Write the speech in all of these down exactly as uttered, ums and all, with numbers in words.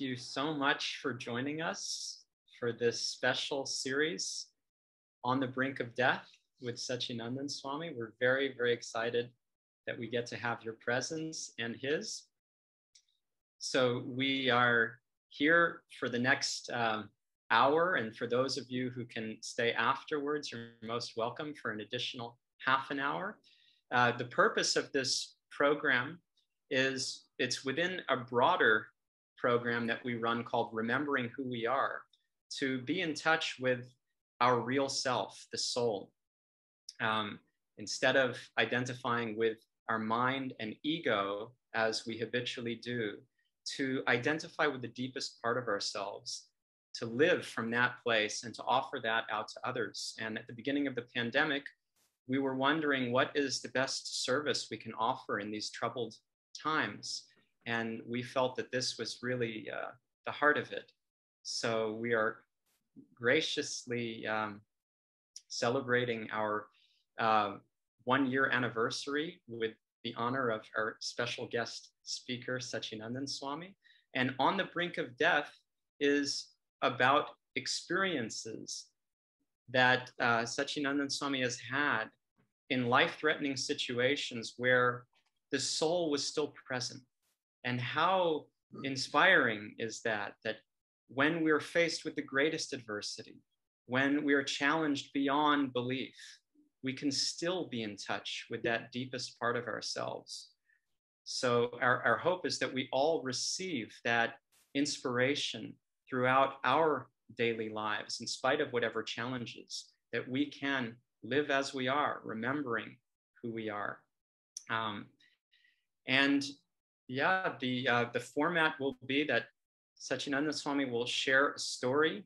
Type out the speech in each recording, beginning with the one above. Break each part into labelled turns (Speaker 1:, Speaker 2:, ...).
Speaker 1: you so much for joining us for this special series on the Brink of Death with Sacinandana Swami. We're very, very excited that we get to have your presence and his. So we are here for the next um, hour, and for those of you who can stay afterwards, you're most welcome for an additional half an hour. Uh, the purpose of this program is it's within a broader program that we run called Remembering Who We Are, to be in touch with our real self, the soul. Um, instead of identifying with our mind and ego as we habitually do, to identify with the deepest part of ourselves, to live from that place and to offer that out to others. And at the beginning of the pandemic, we were wondering what is the best service we can offer in these troubled times. And we felt that this was really uh, the heart of it. So we are graciously um, celebrating our uh, one year anniversary with the honor of our special guest speaker, Sacinandana Swami. And On the Brink of Death is about experiences that uh, Sacinandana Swami has had in life-threatening situations where the soul was still present. And how inspiring is that, that when we're faced with the greatest adversity, when we are challenged beyond belief, we can still be in touch with that deepest part of ourselves. So our, our hope is that we all receive that inspiration throughout our daily lives, in spite of whatever challenges, that we can live as we are, remembering who we are. Um, and yeah, the, uh, the format will be that Sacinandana Swami will share a story.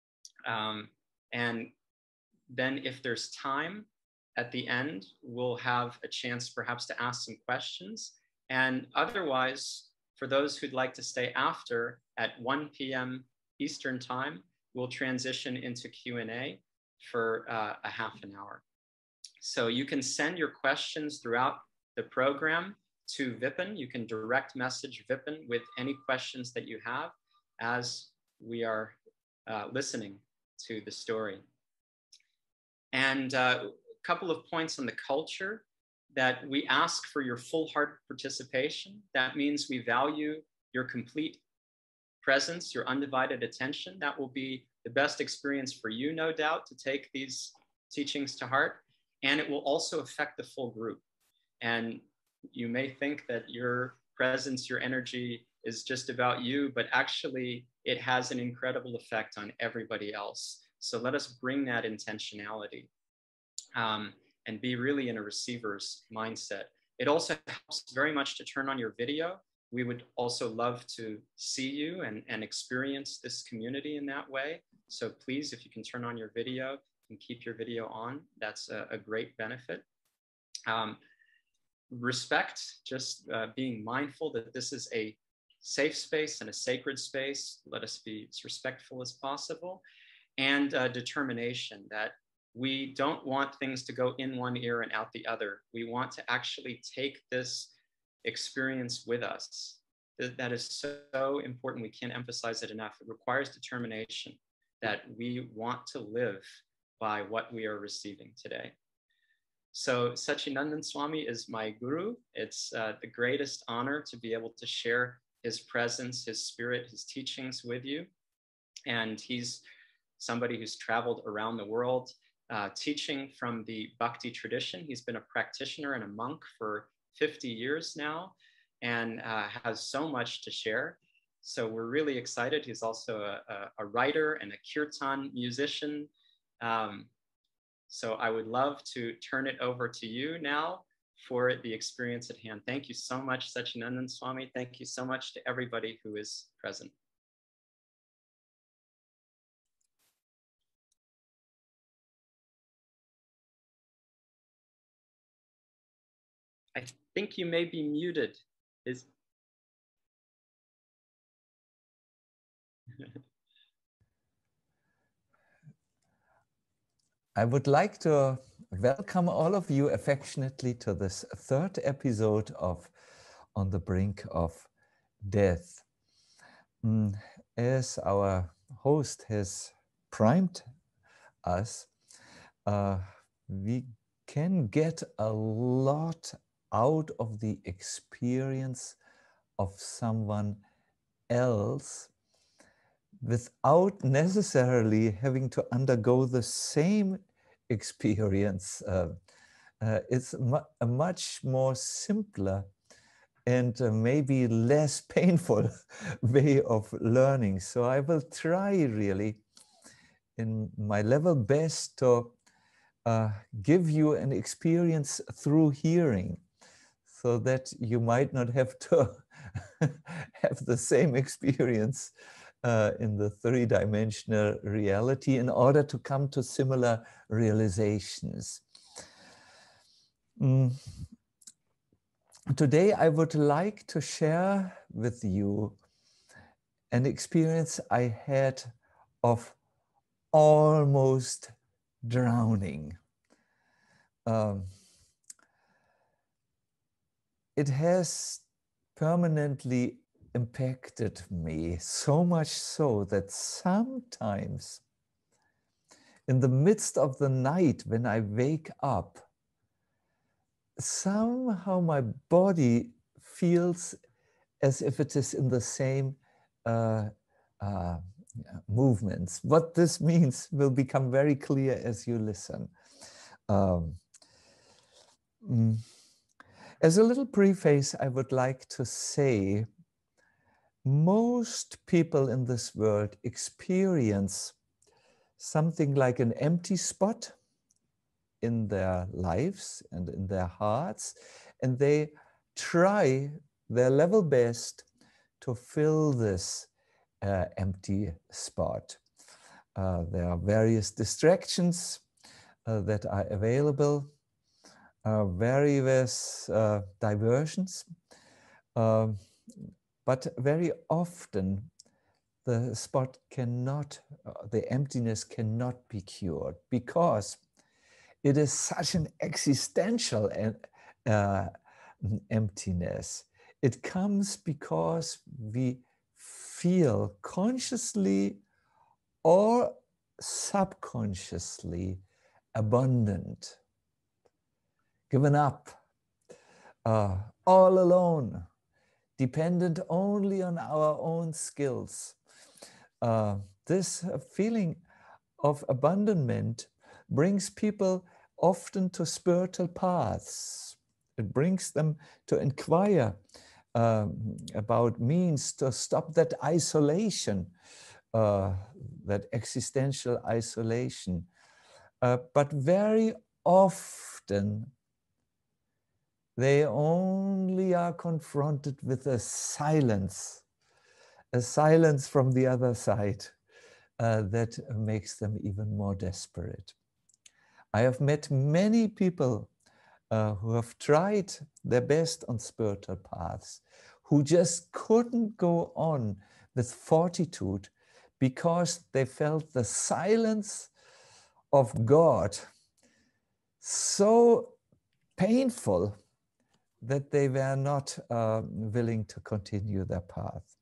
Speaker 1: Um, and then if there's time at the end, we'll have a chance perhaps to ask some questions. And otherwise, for those who'd like to stay after, at one p m Eastern time, we'll transition into Q and A for uh, a half an hour. So you can send your questions throughout the program to Vipin. You can direct message Vipin with any questions that you have as we are uh, listening to the story. And uh, a couple of points on the culture, that we ask for your full heart participation. That means we value your complete presence, your undivided attention. That will be the best experience for you, no doubt, to take these teachings to heart. And it will also affect the full group. And you may think that your presence, your energy is just about you, but actually it has an incredible effect on everybody else. So let us bring that intentionality um, and be really in a receiver's mindset. It also helps very much to turn on your video. We would also love to see you and, and experience this community in that way. So please, if you can turn on your video and keep your video on, that's a, a great benefit. Um, respect, just uh, being mindful that this is a safe space and a sacred space. Let us be as respectful as possible. And uh, determination, that we don't want things to go in one ear and out the other. We want to actually take this experience with us. That is so important. We can't emphasize it enough. It requires determination, that we want to live by what we are receiving today. So Sacinandana Swami is my guru. It's uh, the greatest honor to be able to share his presence, his spirit, his teachings with you. And he's somebody who's traveled around the world uh, teaching from the Bhakti tradition. He's been a practitioner and a monk for fifty years now, and uh, has so much to share. So we're really excited. He's also a, a, a writer and a kirtan musician. Um, so I would love to turn it over to you now for the experience at hand. Thank you so much, Sacinandana Swami. Thank you so much to everybody who is present. I think you may be muted. Is
Speaker 2: I would like to welcome all of you affectionately to this third episode of On the Brink of Death. Mm, as our host has primed us, uh, we can get a lot out of the experience of someone else without necessarily having to undergo the same experience. Uh, uh, it's mu a much more simpler and uh, maybe less painful way of learning. So I will try really in my level best to uh, give you an experience through hearing, so that you might not have to have the same experience uh, in the three-dimensional reality in order to come to similar realizations. Mm. Today I would like to share with you an experience I had of almost drowning. Um, it has permanently impacted me, so much so that sometimes in the midst of the night when I wake up, somehow my body feels as if it is in the same uh, uh, movements. What this means will become very clear as you listen. Um, mm. As a little preface, I would like to say, most people in this world experience something like an empty spot in their lives and in their hearts, and they try their level best to fill this uh, empty spot. Uh, there are various distractions uh, that are available, uh, various uh, diversions, um, but very often the spot cannot, uh, the emptiness cannot be cured, because it is such an existential uh, emptiness. It comes because we feel consciously or subconsciously abandoned, given up, uh, all alone, dependent only on our own skills. Uh, this feeling of abandonment brings people often to spiritual paths. It brings them to inquire um, about means to stop that isolation, uh, that existential isolation. Uh, but very often, they only are confronted with a silence, a silence from the other side uh, that makes them even more desperate. I have met many people uh, who have tried their best on spiritual paths, who just couldn't go on with fortitude because they felt the silence of God so painful that they were not uh, willing to continue their path.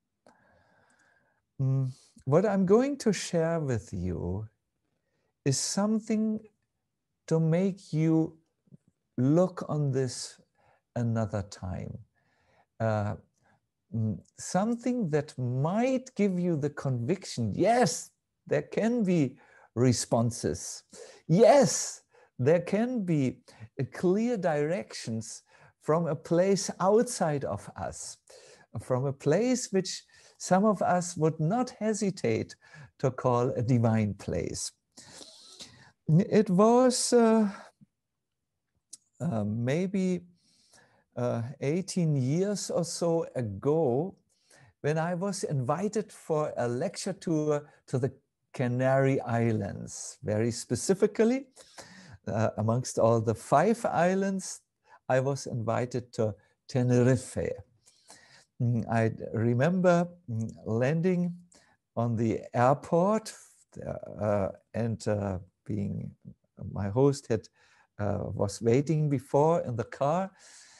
Speaker 2: Mm. What I'm going to share with you is something to make you look on this another time. Uh, something that might give you the conviction, yes, there can be responses. Yes, there can be clear directions from a place outside of us, from a place which some of us would not hesitate to call a divine place. It was uh, uh, maybe uh, eighteen years or so ago when I was invited for a lecture tour to the Canary Islands. Very specifically, uh, amongst all the five islands, I was invited to Tenerife. I remember landing on the airport uh, and uh, being, my host had uh, was waiting before in the car,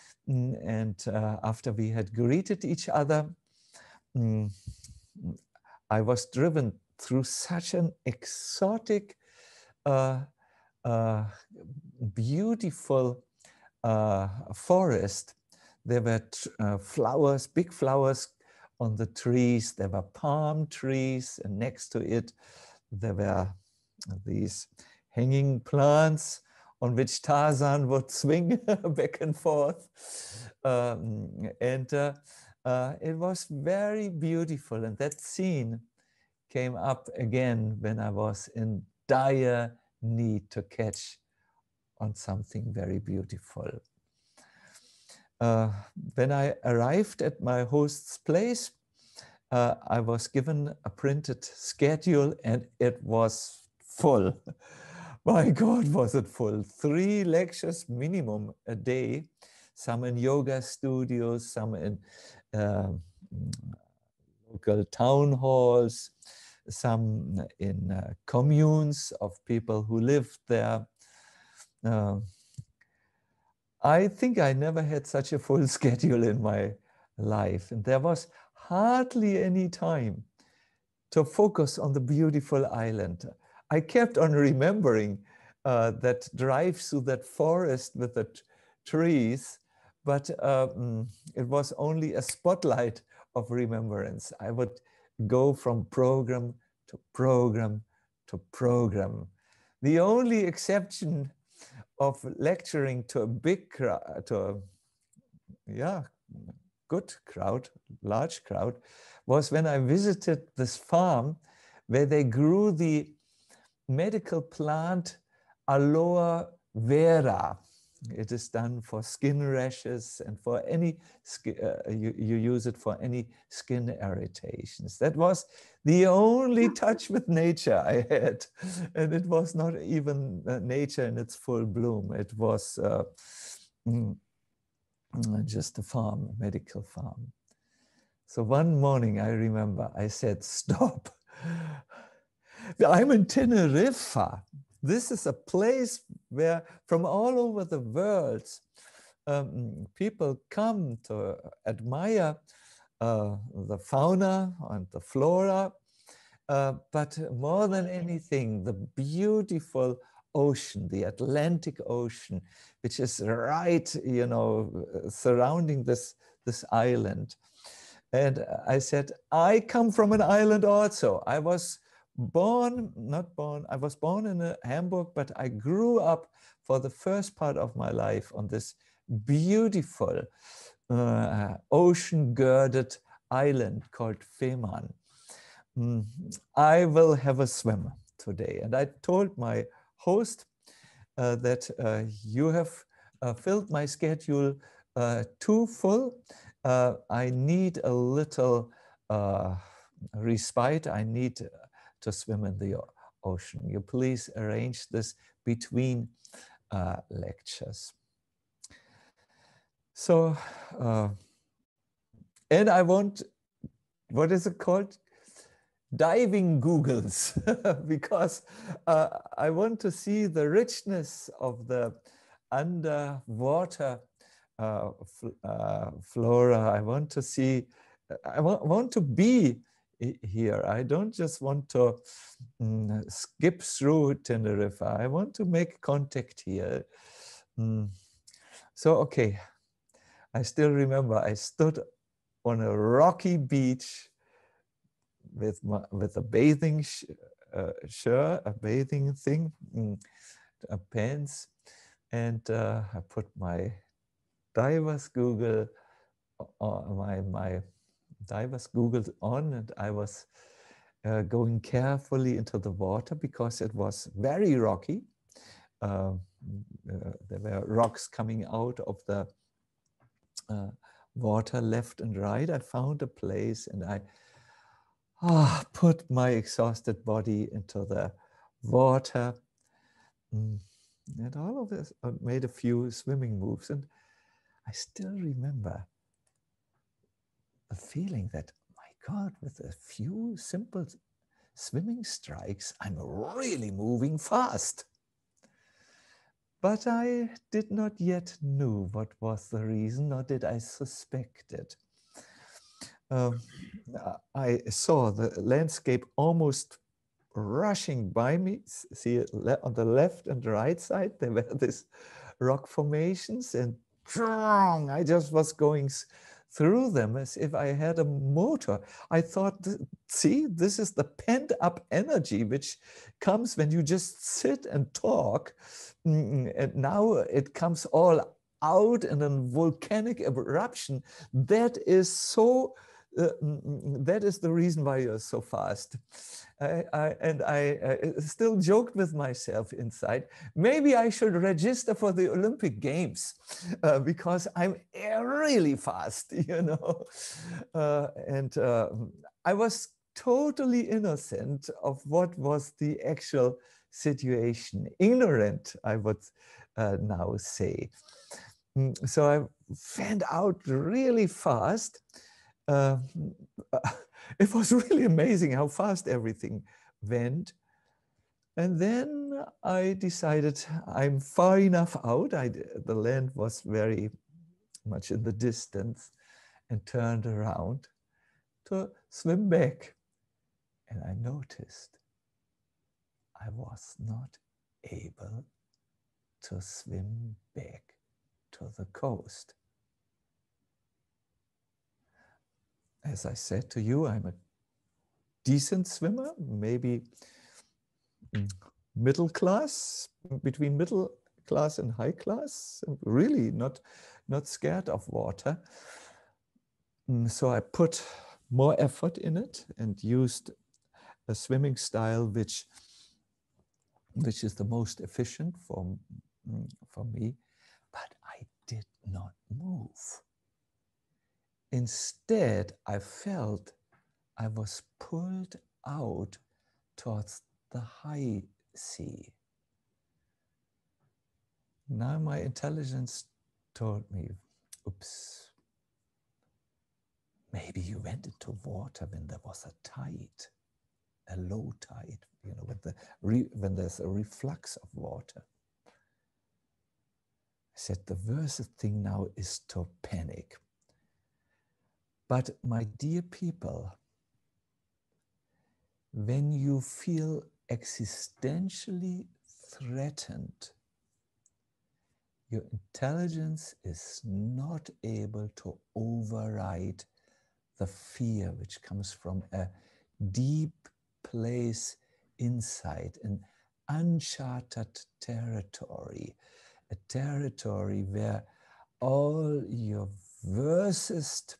Speaker 2: and uh, after we had greeted each other, um, I was driven through such an exotic, uh, uh, beautiful uh, forest. There were uh, flowers, big flowers on the trees. There were palm trees, and next to it, there were these hanging plants on which Tarzan would swing back and forth. Um, and uh, uh, it was very beautiful. And that scene came up again when I was in dire need to catch on something very beautiful. Uh, when I arrived at my host's place, uh, I was given a printed schedule and it was full. My God, was it full. Three lectures minimum a day, some in yoga studios, some in uh, local town halls, some in uh, communes of people who lived there. Uh, I think I never had such a full schedule in my life, and there was hardly any time to focus on the beautiful island. I kept on remembering uh, that drive through that forest with the trees, but um, it was only a spotlight of remembrance. I would go from program to program to program. The only exception of lecturing to a big crowd, to a yeah, good crowd, large crowd, was when I visited this farm where they grew the medical plant Aloe vera. It is done for skin rashes and for any, uh, you, you use it for any skin irritations. That was the only touch with nature I had. And it was not even uh, nature in its full bloom. It was uh, mm, just a farm, a medical farm. So one morning I remember I said, stop. I'm in Tenerife. This is a place where from all over the world, um, people come to admire uh, the fauna and the flora, uh, but more than anything, the beautiful ocean, the Atlantic Ocean, which is right, you know, surrounding this, this island. And I said, I come from an island also. I was born, not born, I was born in uh, Hamburg, but I grew up for the first part of my life on this beautiful uh, ocean-girded island called Fehmarn. Mm, I will have a swim today. And I told my host uh, that uh, you have uh, filled my schedule uh, too full. Uh, I need a little uh, respite. I need to swim in the ocean. You please arrange this between uh, lectures. So, uh, and I want, what is it called? Diving Googles, because uh, I want to see the richness of the underwater uh, uh, flora. I want to see, I want, want to be here. I don't just want to mm, skip through Tenerife. I want to make contact here. Mm. So, okay, I still remember I stood on a rocky beach with my, with a bathing sh uh, shirt, a bathing thing, mm, uh, pants, and uh, I put my diver's Google, uh, my my diver's Google on, and I was uh, going carefully into the water because it was very rocky. Uh, uh, there were rocks coming out of the uh, water left and right. I found a place and I Ah, oh, put my exhausted body into the water. Mm. And all of this, I made a few swimming moves. And I still remember the feeling that, my God, with a few simple swimming strikes, I'm really moving fast. But I did not yet know what was the reason, nor did I suspect it. um, I saw the landscape almost rushing by me. See it on the left and right side, there were these rock formations, and I just was going through them as if I had a motor. I thought, see, this is the pent up energy which comes when you just sit and talk. And now it comes all out in a volcanic eruption. That is so, uh, that is the reason why you're so fast. I, I, and I uh, still joked with myself inside, maybe I should register for the Olympic Games uh, because I'm really fast, you know. Uh, and uh, I was totally innocent of what was the actual situation, ignorant, I would uh, now say. So I found out really fast. Uh, it was really amazing how fast everything went. And then I decided I'm far enough out. I, the land was very much in the distance, and turned around to swim back. And I noticed I was not able to swim back to the coast. As I said to you, I'm a decent swimmer, maybe middle class, between middle class and high class, really not, not scared of water. So I put more effort in it and used a swimming style which, which is the most efficient for, for me, but I did not move. Instead, I felt I was pulled out towards the high sea. Now my intelligence told me, oops, maybe you went into water when there was a tide, a low tide, you know, when, the re, when there's a reflux of water. I said, the worst thing now is to panic. But my dear people, when you feel existentially threatened, your intelligence is not able to override the fear which comes from a deep place inside, an uncharted territory, a territory where all your worst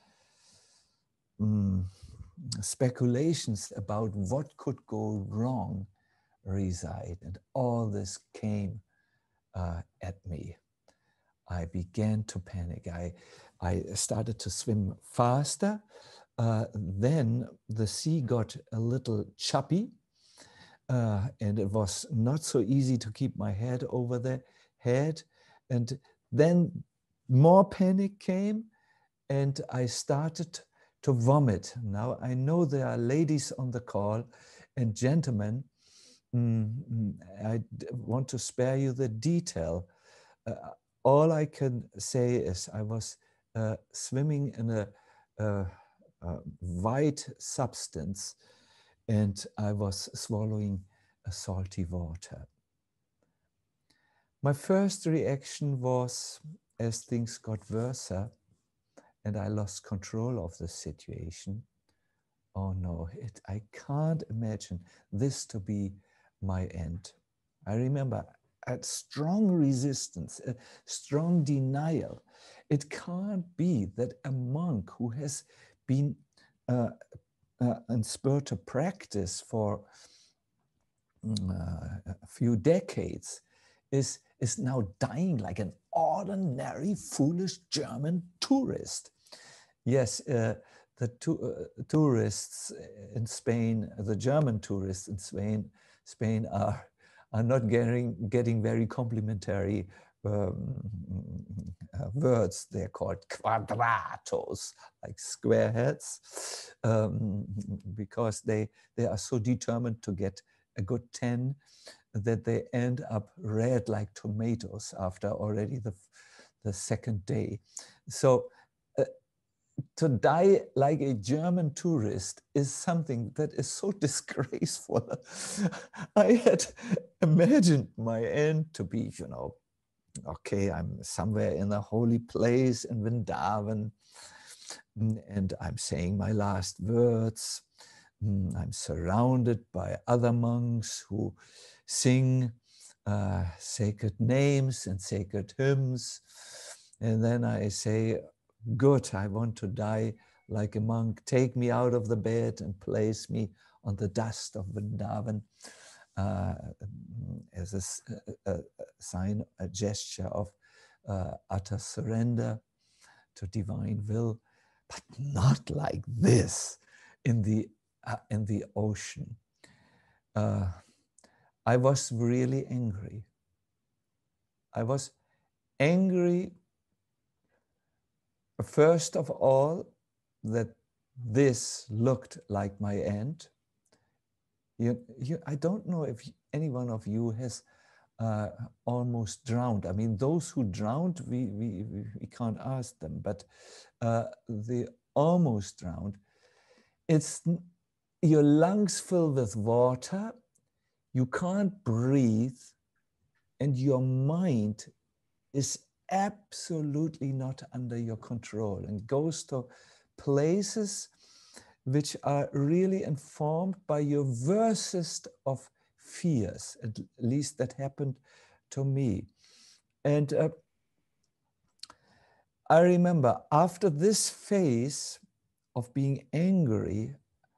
Speaker 2: mm, speculations about what could go wrong reside. And all this came uh, at me. I began to panic. I, I started to swim faster. Uh, then the sea got a little choppy, uh, and it was not so easy to keep my head over the head. And then more panic came, and I started to vomit. Now I know there are ladies on the call and gentlemen. Mm, I want to spare you the detail. Uh, all I can say is I was uh, swimming in a, a, a white substance, and I was swallowing a salty water. My first reaction was, as things got worse and I lost control of the situation, oh no, it, I can't imagine this to be my end. I remember a strong resistance, a strong denial. It can't be that a monk who has been uh, uh, inspired to practice for uh, a few decades is, is now dying like an ordinary, foolish German tourist. Yes, uh, the tu uh, tourists in Spain, the German tourists in Spain, Spain are, are not getting, getting very complimentary um, uh, words. They're called cuadratos, like square heads, um, because they, they are so determined to get a good ten that they end up red like tomatoes after already the, the second day. So uh, to die like a German tourist is something that is so disgraceful. I had imagined my end to be, you know, okay, I'm somewhere in a holy place in Vrindavan, and I'm saying my last words. I'm surrounded by other monks who sing uh, sacred names and sacred hymns. And then I say, good, I want to die like a monk. Take me out of the bed and place me on the dust of Vrindavan uh, as a, a, a sign, a gesture of uh, utter surrender to divine will, but not like this in the, uh, in the ocean. Uh, I was really angry. I was angry, first of all, that this looked like my end. You, you, I don't know if any one of you has uh, almost drowned. I mean, those who drowned, we, we, we can't ask them, but uh, the almost drowned, it's your lungs filled with water, you can't breathe, and your mind is absolutely not under your control and goes to places which are really informed by your worstest of fears. At least that happened to me. And uh, I remember after this phase of being angry,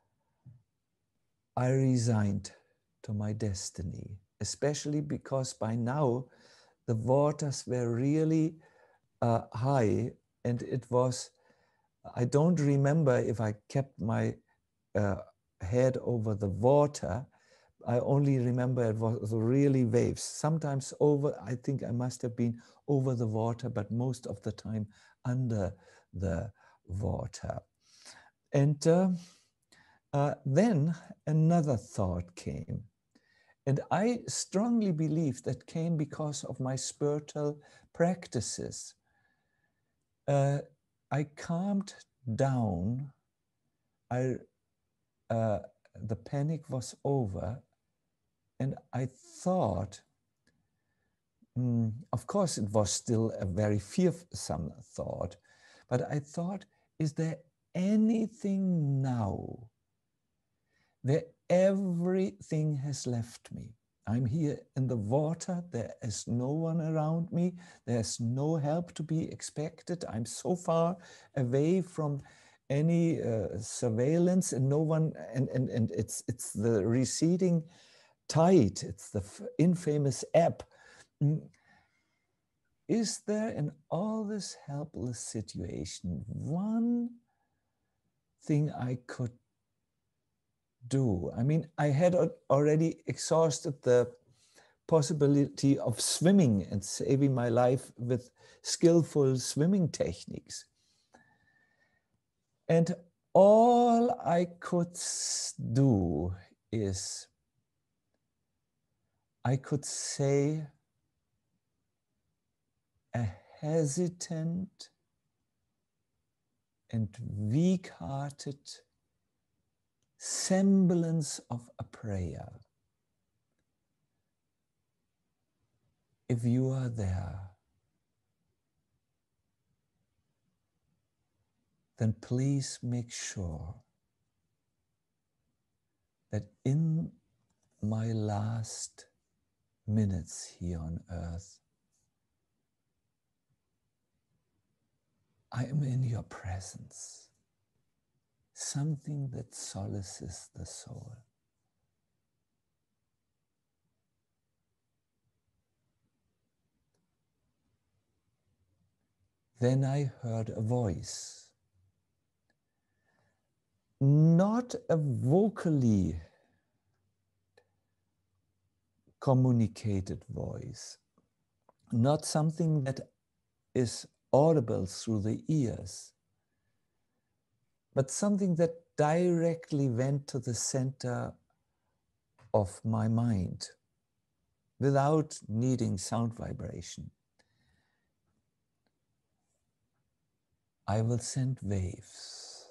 Speaker 2: I resigned to my destiny, especially because by now the waters were really uh, high, and it was, I don't remember if I kept my uh, head over the water. I only remember it was really waves. Sometimes over, I think I must have been over the water, but most of the time under the water. And uh, uh, then another thought came. And I strongly believe that came because of my spiritual practices. Uh, I calmed down. I, uh, the panic was over. And I thought, mm, of course, it was still a very fearsome thought, but I thought, is there anything now where everything has left me? I'm here in the water, there is no one around me, there's no help to be expected, I'm so far away from any uh, surveillance, and no one, and, and, and it's, it's the receding tide, it's the infamous ebb. Is there in all this helpless situation one thing I could do? I mean, I had already exhausted the possibility of swimming and saving my life with skillful swimming techniques. And all I could do is I could say a hesitant and weak-hearted semblance of a prayer. If you are there, then please make sure that in my last minutes here on earth, I am in your presence, something that solaces the soul. Then I heard a voice, not a vocally communicated voice, not something that is audible through the ears, but something that directly went to the center of my mind without needing sound vibration. I will send waves.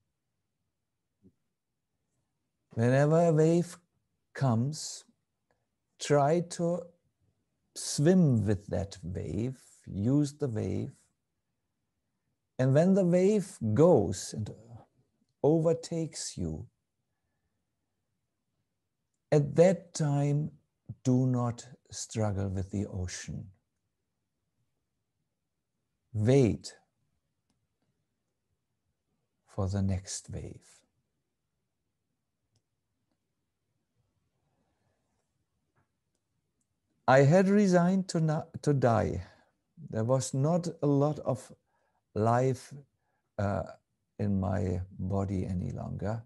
Speaker 2: Whenever a wave comes, try to swim with that wave, use the wave. And when the wave goes and overtakes you, at that time, do not struggle with the ocean. Wait for the next wave. I had resigned to, not, to die. There was not a lot of life uh, in my body any longer.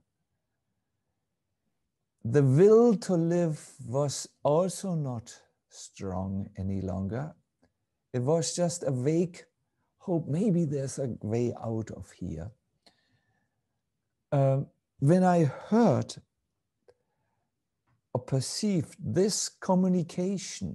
Speaker 2: The will to live was also not strong any longer. It was just a vague hope, maybe there's a way out of here. Um, when I heard or perceived this communication,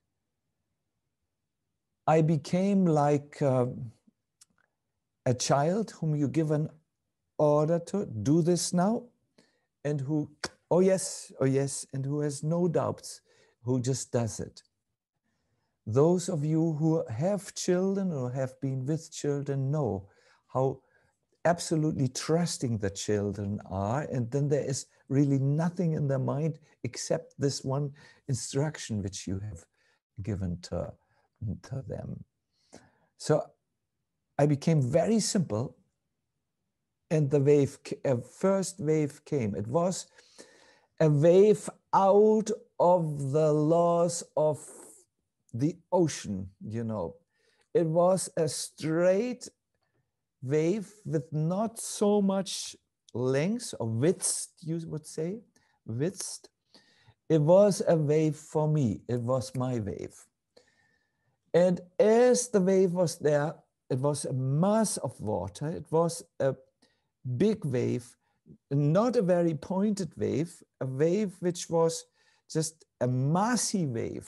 Speaker 2: I became like uh, a child whom you give an order to do this now, and who, oh yes, oh yes, and who has no doubts, who just does it. Those of you who have children or have been with children know how absolutely trusting the children are, and then there is really nothing in their mind except this one instruction which you have given to, to them. So I became very simple, and the wave, a first wave came. It was a wave out of the laws of the ocean, you know. It was a straight wave with not so much length or width, you would say, width. It was a wave for me. It was my wave. And as the wave was there, it was a mass of water. It was a big wave, not a very pointed wave, a wave which was just a massy wave.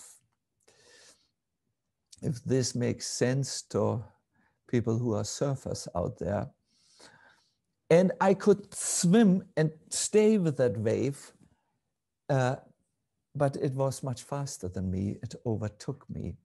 Speaker 2: If this makes sense to people who are surfers out there. And I could swim and stay with that wave, uh, but it was much faster than me. It overtook me.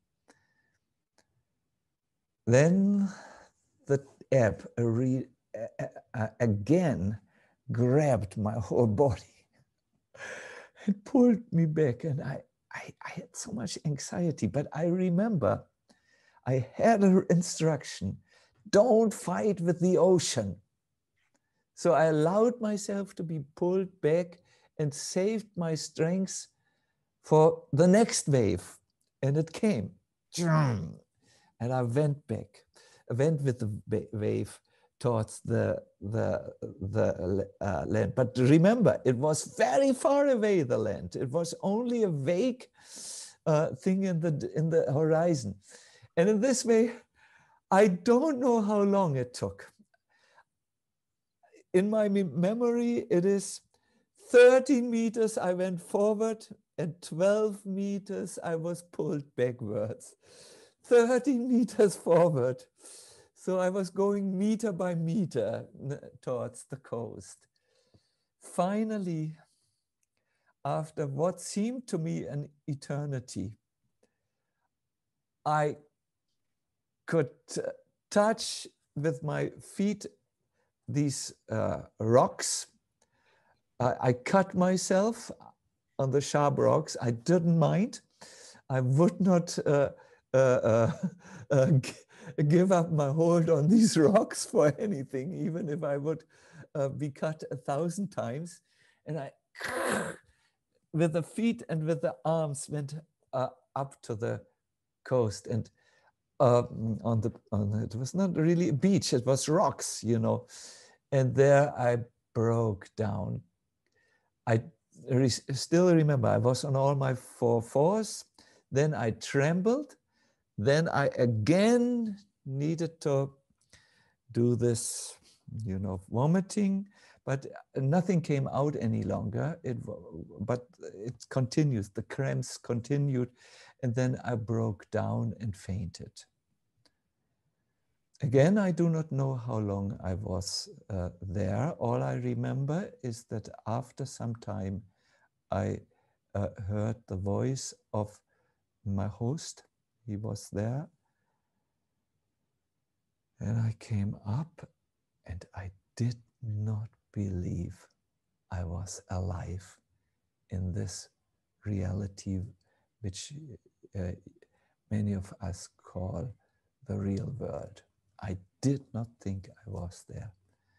Speaker 2: Then the ebb re uh, uh, again grabbed my whole body and pulled me back. And I, I, I had so much anxiety, but I remember I had an instruction, don't fight with the ocean. So I allowed myself to be pulled back and saved my strength for the next wave. And it came. And I went back. I went with the wave towards the, the, the uh, land. But remember, it was very far away, the land. It was only a vague uh, thing in the, in the horizon. And in this way, I don't know how long it took. In my memory, it is thirteen meters I went forward and twelve meters I was pulled backwards. thirteen meters forward. So I was going meter by meter towards the coast. Finally, after what seemed to me an eternity, I could touch with my feet these uh, rocks. I, I cut myself on the sharp rocks. I didn't mind. I would not uh, uh, uh, uh, give up my hold on these rocks for anything, even if I would uh, be cut a thousand times. And I, with the feet and with the arms, went uh, up to the coast. And uh, on the, on the, it was not really a beach, it was rocks, you know. And there I broke down. I re still remember I was on all my four fours. Then I trembled. Then I again needed to do this, you know, vomiting, but nothing came out any longer. It, but it continues, the cramps continued. And then I broke down and fainted. Again, I do not know how long I was uh, there. All I remember is that after some time, I uh, heard the voice of my host. He was there. And I came up and I did not believe I was alive in this reality, which uh, many of us call the real world. I did not think I was there.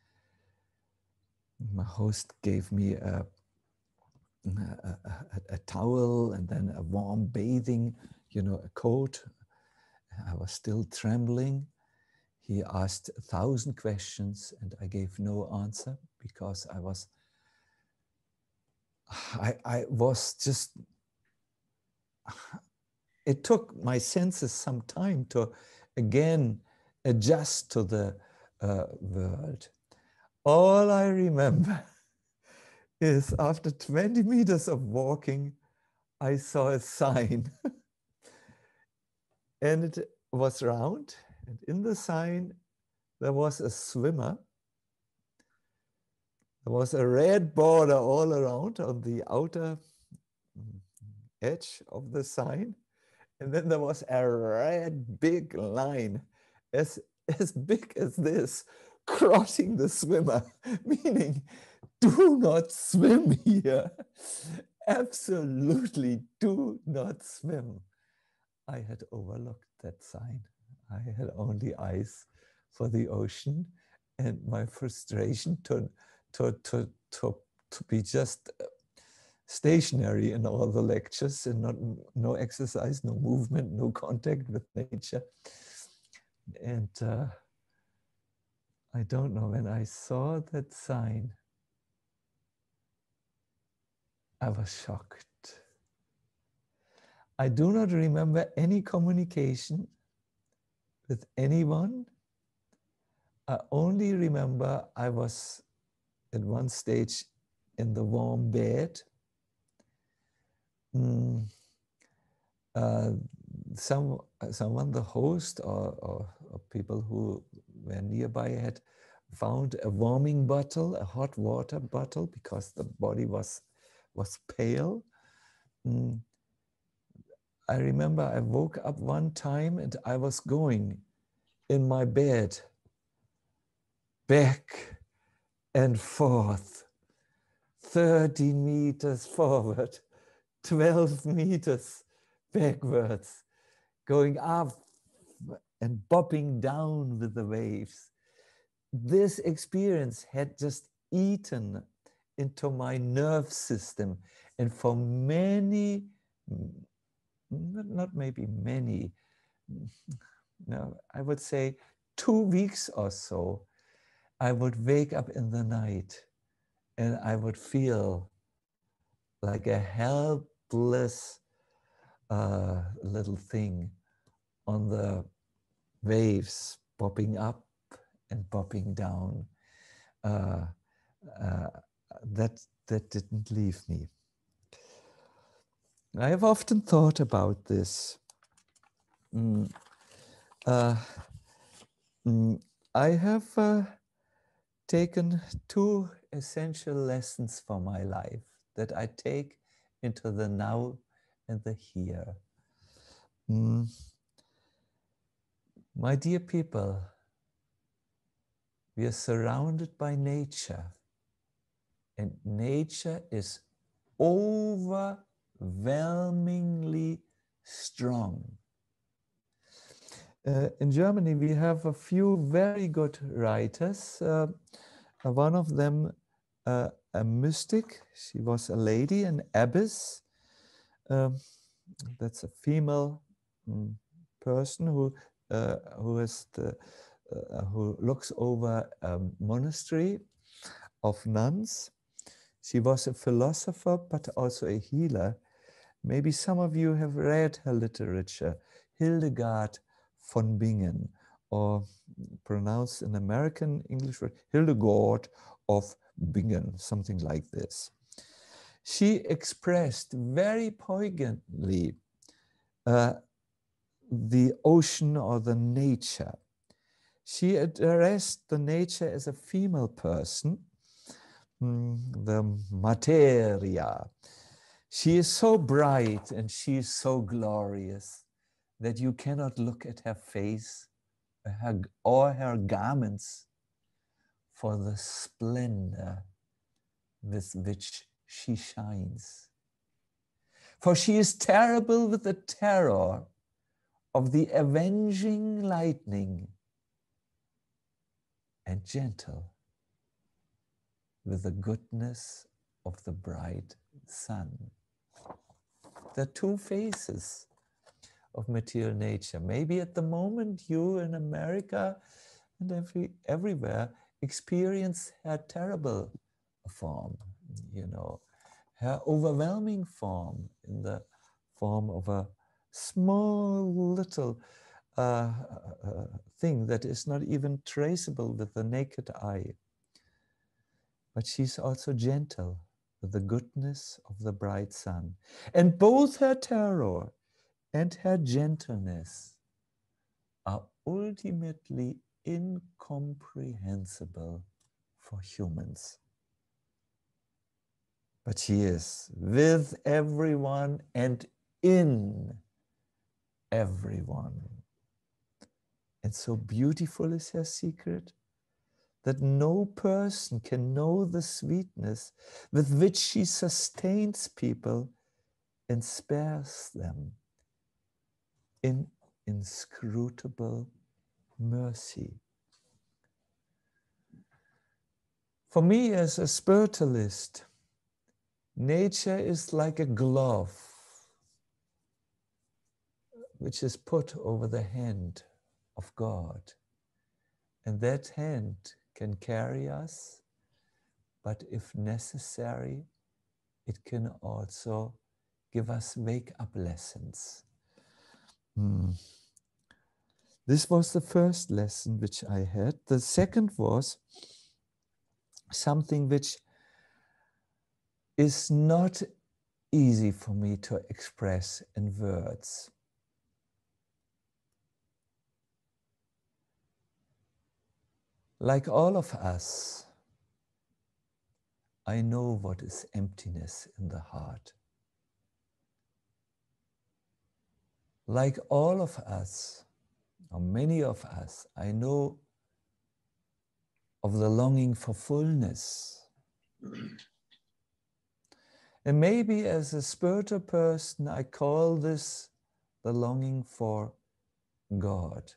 Speaker 2: My host gave me a, a, a, a towel and then a warm bathing, you know, a coat. I was still trembling. He asked a thousand questions and I gave no answer because I was, I, I was just, it took my senses some time to again adjust to the uh, world. All I remember is after twenty meters of walking, I saw a sign and it was round, and in the sign there was a swimmer. There was a red border all around on the outer edge of the sign. And then there was a red big line as, as big as this crossing the swimmer, meaning do not swim here. Absolutely do not swim. I had overlooked that sign. I had only eyes for the ocean, and my frustration to, to, to, to, to be just stationary in all the lectures and not, no exercise, no movement, no contact with nature. And uh, I don't know, when I saw that sign, I was shocked. I do not remember any communication with anyone. I only remember I was at one stage in the warm bed. Mm, uh, some, someone, the host or, or, or people who were nearby had found a warming bottle, a hot water bottle, because the body was, was pale. Mm. I remember I woke up one time and I was going in my bed back and forth, thirty meters forward, twelve meters backwards, going up and bopping down with the waves. This experience had just eaten into my nerve system, and for many, not maybe many, no, I would say two weeks or so, I would wake up in the night and I would feel like a helpless uh, little thing on the waves, popping up and popping down. Uh, uh, that, that didn't leave me. I have often thought about this. Mm, uh, mm, I have uh, taken two essential lessons for my life that I take into the now and the here. Mm. My dear people, we are surrounded by nature, and nature is overwhelmingly strong. Uh, in Germany, we have a few very good writers. Uh, one of them, uh, a mystic. She was a lady, an abbess. Um, that's a female um, person who uh, who is the uh, who looks over a monastery of nuns. She was a philosopher, but also a healer. Maybe some of you have read her literature, Hildegard von Bingen, or pronounced in American English word, Hildegard of Bingen, something like this. She expressed very poignantly uh, the ocean or the nature. She addressed the nature as a female person, the materia. She is so bright and she is so glorious that you cannot look at her face her, or her garments for the splendor with which she shines. For she is terrible with the terror of the avenging lightning and gentle with the goodness of the bright sun. The two faces of material nature. Maybe at the moment you in America and every, everywhere experience her terrible form, you know, her overwhelming form in the form of a small little uh, uh, thing that is not even traceable with the naked eye. But she's also gentle with the goodness of the bright sun. And both her terror and her gentleness are ultimately incomprehensible for humans. But she is with everyone and in everyone. And so beautiful is her secret that no person can know the sweetness with which she sustains people and spares them in inscrutable mercy. For me as a spiritualist, nature is like a glove which is put over the hand of God. And that hand can carry us, but if necessary, it can also give us wake-up lessons. Hmm. This was the first lesson which I had. The second was something which is not easy for me to express in words. Like all of us, I know what is emptiness in the heart. Like all of us, or many of us, I know of the longing for fullness. And maybe as a spiritual person, I call this the longing for God.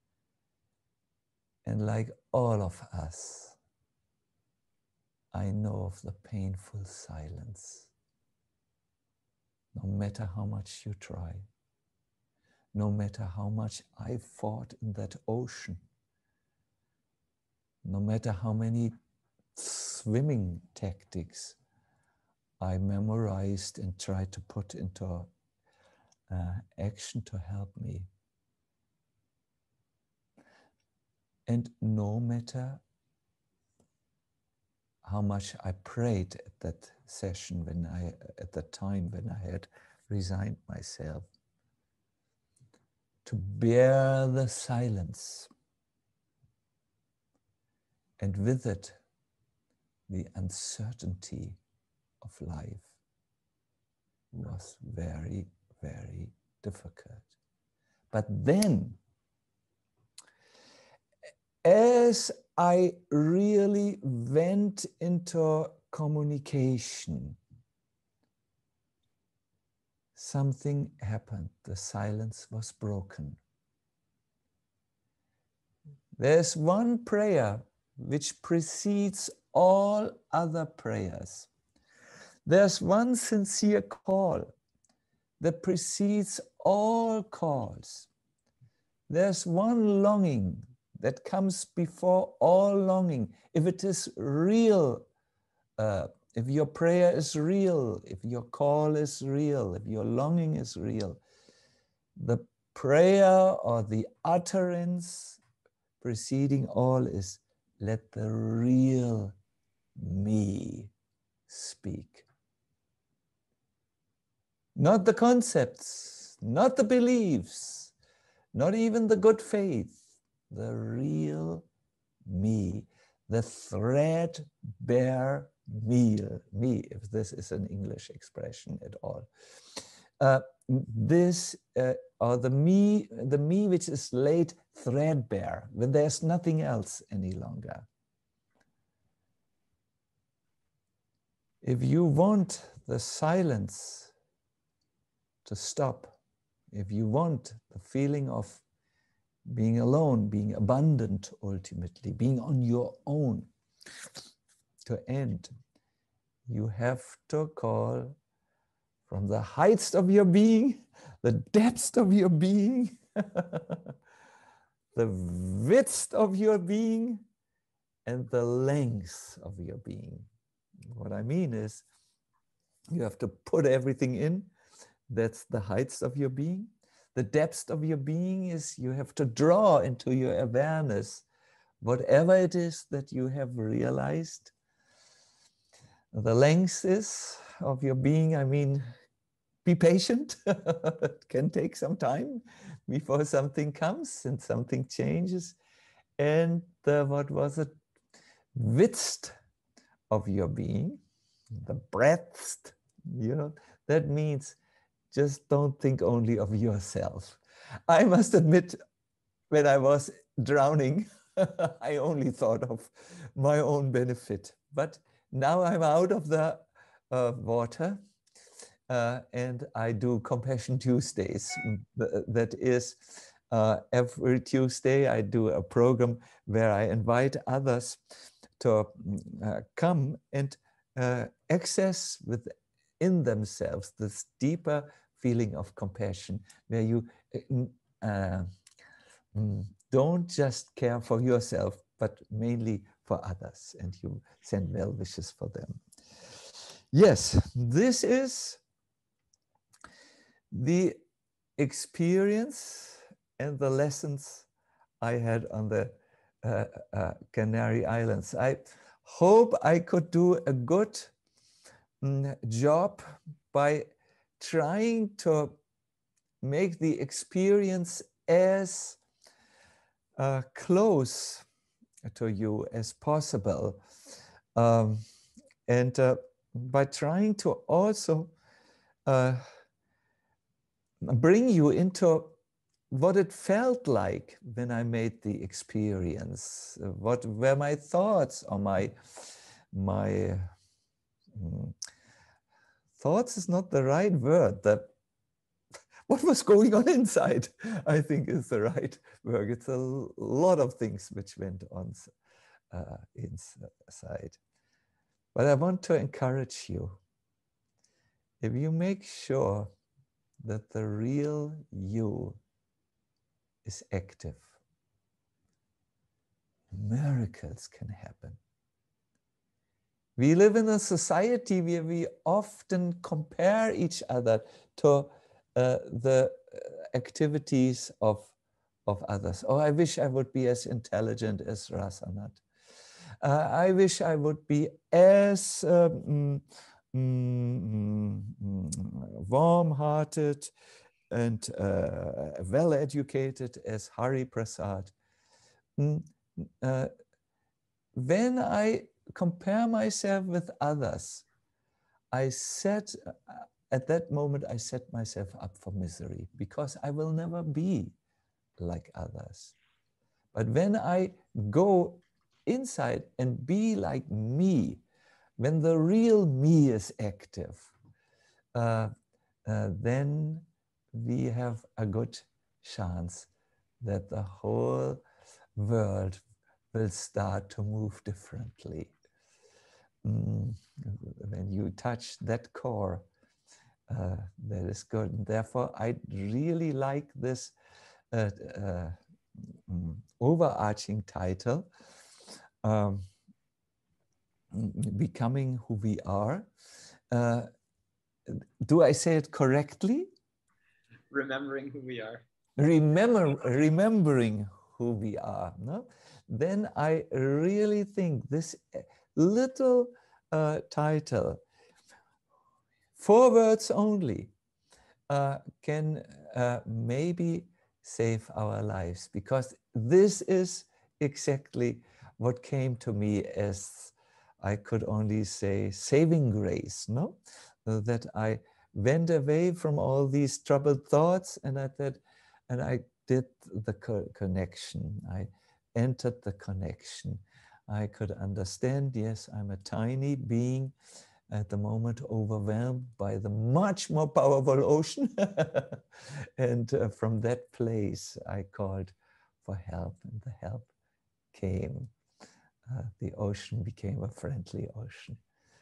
Speaker 2: And like all of us, I know of the painful silence. No matter how much you try, no matter how much I fought in that ocean, no matter how many swimming tactics I memorized and tried to put into uh, action to help me. And no matter how much I prayed at that session, when I, at the time when I had resigned myself, to bear the silence, and with it, the uncertainty of life was very, very difficult. But then, as I really went into communication, something happened. The silence was broken. There's one prayer which precedes all other prayers. There's one sincere call that precedes all calls. There's one longing that comes before all longing. If it is real, uh, if your prayer is real, if your call is real, if your longing is real, the prayer or the utterance preceding all is, let the real me speak. Not the concepts, not the beliefs, not even the good faith, the real me, the threadbare meal, me, if this is an English expression at all. Uh, this, uh, or the me, the me which is laid threadbare, when there's nothing else any longer. If you want the silence to stop, if you want the feeling of being alone, being abundant ultimately, being on your own to end, you have to call from the heights of your being, the depths of your being, the width of your being, and the length of your being. What I mean is, you have to put everything in. That's the heights of your being. The depth of your being is you have to draw into your awareness whatever it is that you have realized. The length is of your being, I mean, be patient. It can take some time before something comes and something changes. And the, what was it? Width of your being, the breadth, you know, that means just don't think only of yourself. I must admit, when I was drowning, I only thought of my own benefit. But now I'm out of the uh, water uh, and I do Compassion Tuesdays. That is, uh, every Tuesday I do a program where I invite others to uh, come and uh, access within themselves this deeper feeling of compassion, where you uh, don't just care for yourself, but mainly for others, and you send well wishes for them. Yes, this is the experience and the lessons I had on the uh, uh, Canary Islands. I hope I could do a good mm, job by trying to make the experience as uh, close to you as possible. Um, and uh, by trying to also uh, bring you into what it felt like when I made the experience, what were my thoughts or my, my mm, thoughts is not the right word, that what was going on inside, I think is the right word. It's a lot of things which went on uh, inside. But I want to encourage you, if you make sure that the real you is active, miracles can happen. We live in a society where we often compare each other to uh, the activities of, of others. Oh, I wish I would be as intelligent as Rasanath. Uh, I wish I would be as um, mm, mm, warm-hearted and uh, well-educated as Hari Prasad. Mm, uh, when I compare myself with others, I set, at that moment, I set myself up for misery, because I will never be like others. But when I go inside and be like me, when the real me is active, uh, uh, then we have a good chance that the whole world will start to move differently. Mm, when you touch that core, uh, that is good. And therefore, I really like this uh, uh, um, overarching title, um, Becoming Who We Are. Uh, do I say it correctly?
Speaker 1: Remembering who we are.
Speaker 2: Remember, remembering who we are. No? Then I really think this little uh, title, four words only, uh, can uh, maybe save our lives, because this is exactly what came to me as, I could only say, saving grace, no? Uh, that I went away from all these troubled thoughts, and I did, and I did the co connection. I entered the connection. I could understand, yes, I'm a tiny being at the moment, overwhelmed by the much more powerful ocean. And uh, from that place, I called for help, and the help came. Uh, the ocean became a friendly ocean.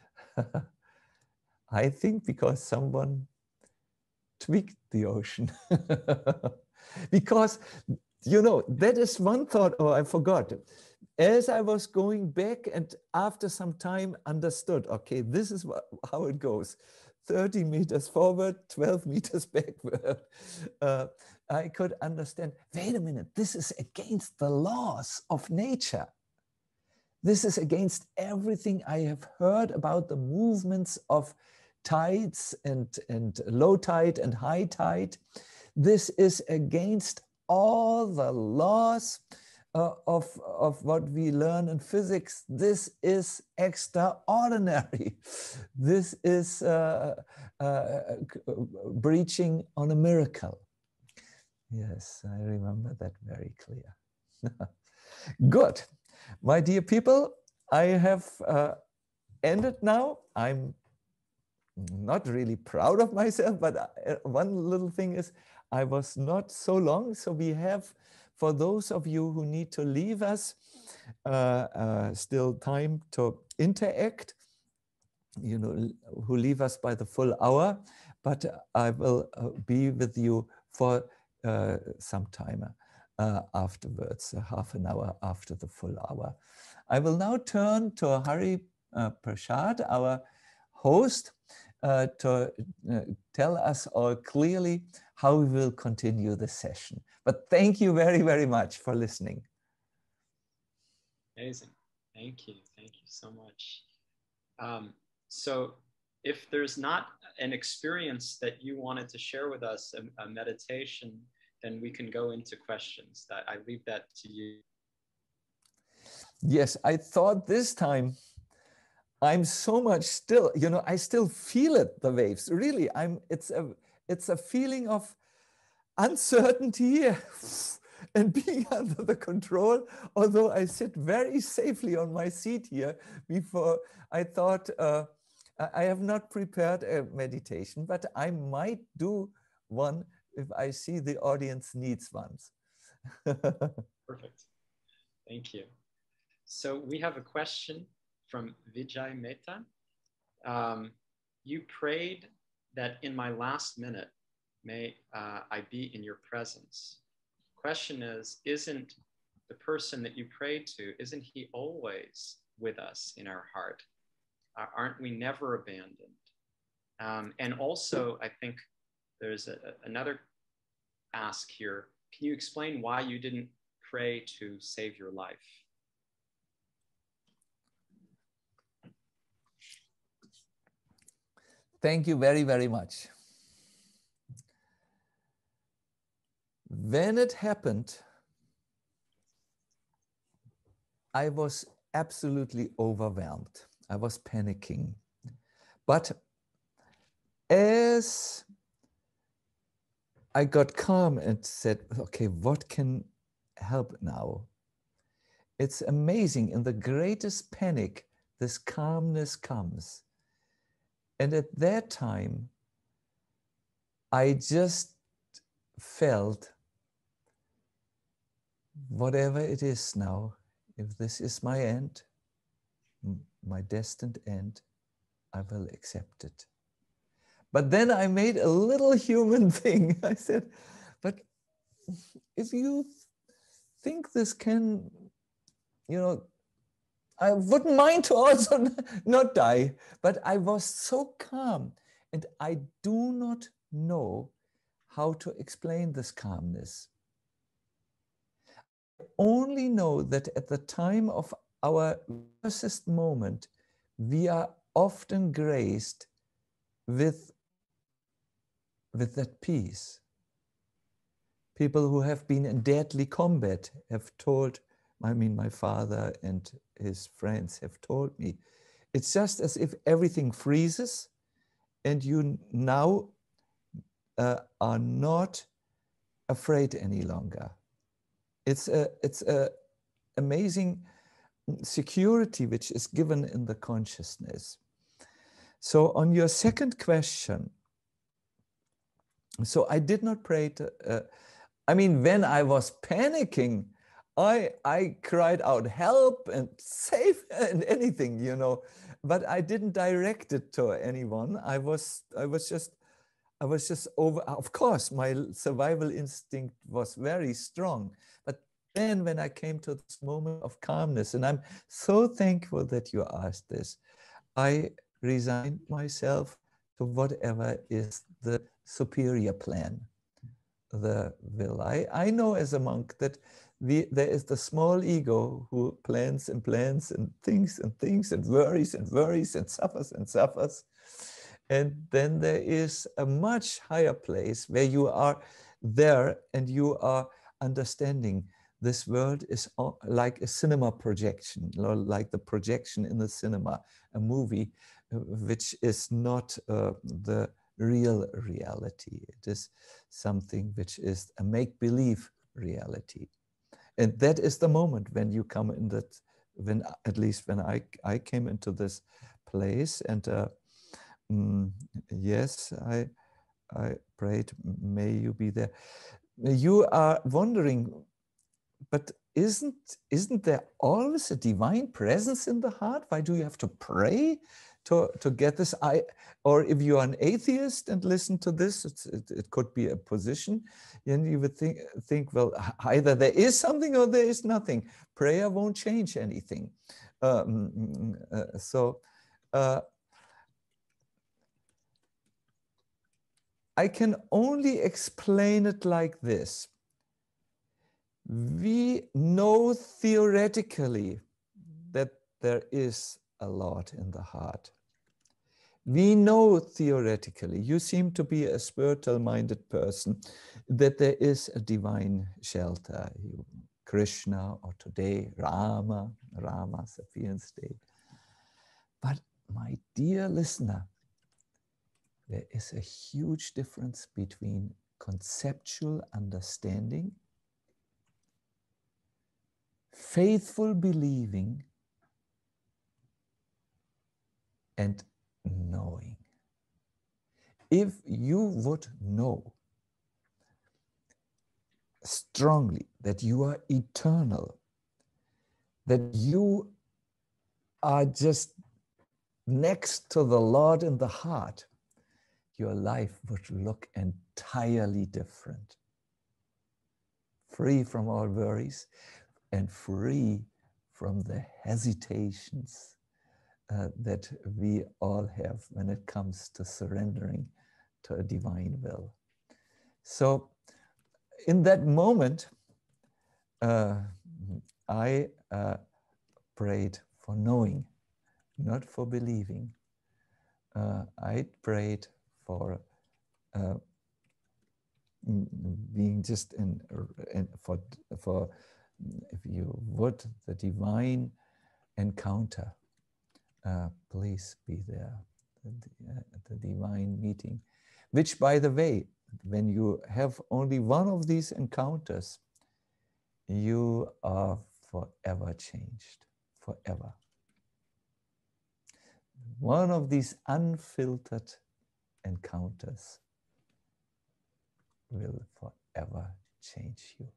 Speaker 2: I think because someone tweaked the ocean. Because, you know, that is one thought, oh, I forgot. As I was going back, and after some time understood, okay, this is how it goes. thirty meters forward, twelve meters backward. Uh, I could understand, wait a minute, this is against the laws of nature. This is against everything I have heard about the movements of tides and, and low tide and high tide. This is against all the laws uh, of, of what we learn in physics. This is extraordinary. This is uh, uh, breaching on a miracle. Yes, I remember that very clear. Good. My dear people, I have uh, ended now. I'm not really proud of myself, but uh, one little thing is I was not so long. So we have, for those of you who need to leave us, uh, uh, still time to interact, you know, who leave us by the full hour, but I will uh, be with you for uh, some time uh, afterwards, uh, half an hour after the full hour. I will now turn to Hari uh, Prasad, our host, uh, to uh, tell us all clearly how we will continue the session. But thank you very, very much for listening.
Speaker 1: Amazing. Thank you. Thank you so much. Um, so if there's not an experience that you wanted to share with us, a, a meditation, then we can go into questions. That I leave that to you.
Speaker 2: Yes, I thought this time I'm so much still, you know, I still feel it, the waves. Really, I'm it's a it's a feeling of uncertainty and being under the control, although I sit very safely on my seat here. Before I thought uh, I have not prepared a meditation, but I might do one if I see the audience needs one.
Speaker 1: Perfect. Thank you. So we have a question from Vijay Mehta. Um, you prayed that in my last minute, may uh, I be in your presence. Question is, isn't the person that you prayed to, isn't he always with us in our heart? Uh, aren't we never abandoned? Um, and also, I think there's a, another ask here. Can you explain why you didn't pray to save your life?
Speaker 2: Thank you very, very much. When it happened, I was absolutely overwhelmed. I was panicking. But as I got calm and said, okay, what can help now? It's amazing. In the greatest panic, this calmness comes. And at that time, I just felt, whatever it is now, if this is my end, my destined end, I will accept it. But then I made a little human thing. I said, but if you think this can, you know, I wouldn't mind to also not die. But I was so calm, and I do not know how to explain this calmness. I only know that at the time of our worst moment, we are often graced with, with that peace. people who have been in deadly combat have told, I mean, my father and his friends have told me, it's just as if everything freezes and you now uh, are not afraid any longer. It's a, it's a amazing security which is given in the consciousness. So on your second question, so I did not pray to, uh, I mean, when I was panicking, I, I cried out, help and save and anything, you know, but I didn't direct it to anyone. I was, I was just, I was just over, of course, my survival instinct was very strong. But then when I came to this moment of calmness, and I'm so thankful that you asked this, I resigned myself to whatever is the superior plan, the will. I, I know as a monk that we, there is the small ego who plans and plans and thinks and thinks and worries and worries and suffers and suffers. And then there is a much higher place where you are there and you are understanding this world is like a cinema projection, like the projection in the cinema, a movie, which is not uh, the real reality. It is something which is a make-believe reality. And that is the moment when you come in that, when at least when I, I came into this place and uh, mm, yes, I, I prayed, may you be there. You are wondering, but isn't, isn't there always a divine presence in the heart? Why do you have to pray to, to get this? I, or if you are an atheist and listen to this, it's, it, it could be a position, and you would think, think, well, either there is something or there is nothing. Prayer won't change anything. Um, uh, so uh, I can only explain it like this. We know theoretically that there is a lot in the heart. We know theoretically, you seem to be a spiritual-minded person, that there is a divine shelter. You, Krishna, or today Rama, Rama, Safian state. But my dear listener, there is a huge difference between conceptual understanding, faithful believing, and knowing. If you would know strongly that you are eternal, that you are just next to the Lord in the heart, your life would look entirely different. Free from all worries and free from the hesitations uh, that we all have when it comes to surrendering to a divine will. So in that moment, uh, I uh, prayed for knowing, not for believing. Uh, I prayed for uh, being just in, in for, for, if you would, the divine encounter. Uh, please be there, the, uh, the divine meeting, which, by the way, when you have only one of these encounters, you are forever changed, forever. One of these unfiltered encounters will forever change you.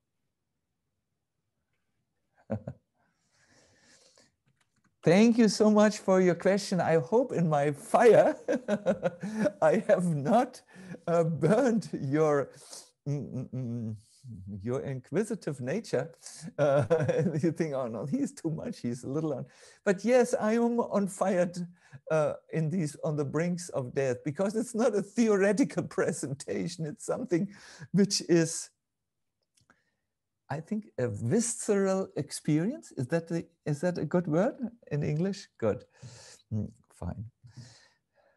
Speaker 2: Thank you so much for your question. I hope in my fire I have not uh, burned your mm, mm, your inquisitive nature. Uh, you think, oh no, he's too much, he's a little on. But yes, I am on fire uh, in these, on the brinks of death, because it's not a theoretical presentation. It's something which is, I think, a visceral experience. Is that the, is that a good word in English? Good. Mm, fine.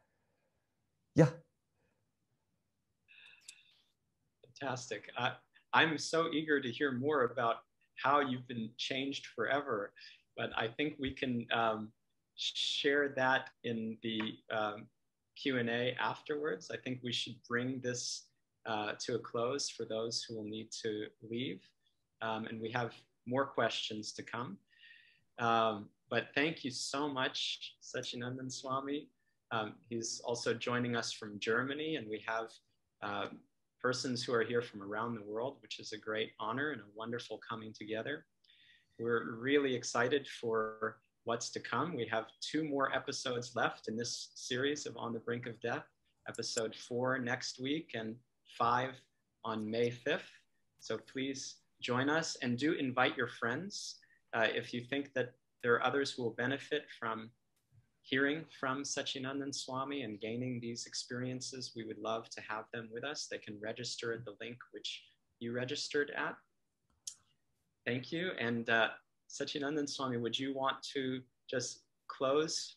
Speaker 2: Yeah.
Speaker 1: Fantastic. I, I'm so eager to hear more about how you've been changed forever. But I think we can um, share that in the um, Q and A afterwards. I think we should bring this uh, to a close for those who will need to leave. Um, and we have more questions to come. Um, but thank you so much, Sacinandana Swami. Um, he's also joining us from Germany, and we have uh, persons who are here from around the world, which is a great honor and a wonderful coming together. We're really excited for what's to come. We have two more episodes left in this series of On the Brink of Death, episode four next week and five on May fifth. So please join us and do invite your friends. Uh, if you think that there are others who will benefit from hearing from Sacinandana Swami and gaining these experiences, we would love to have them with us. They can register at the link which you registered at. Thank you. And uh, Sacinandana Swami, would you want to just close?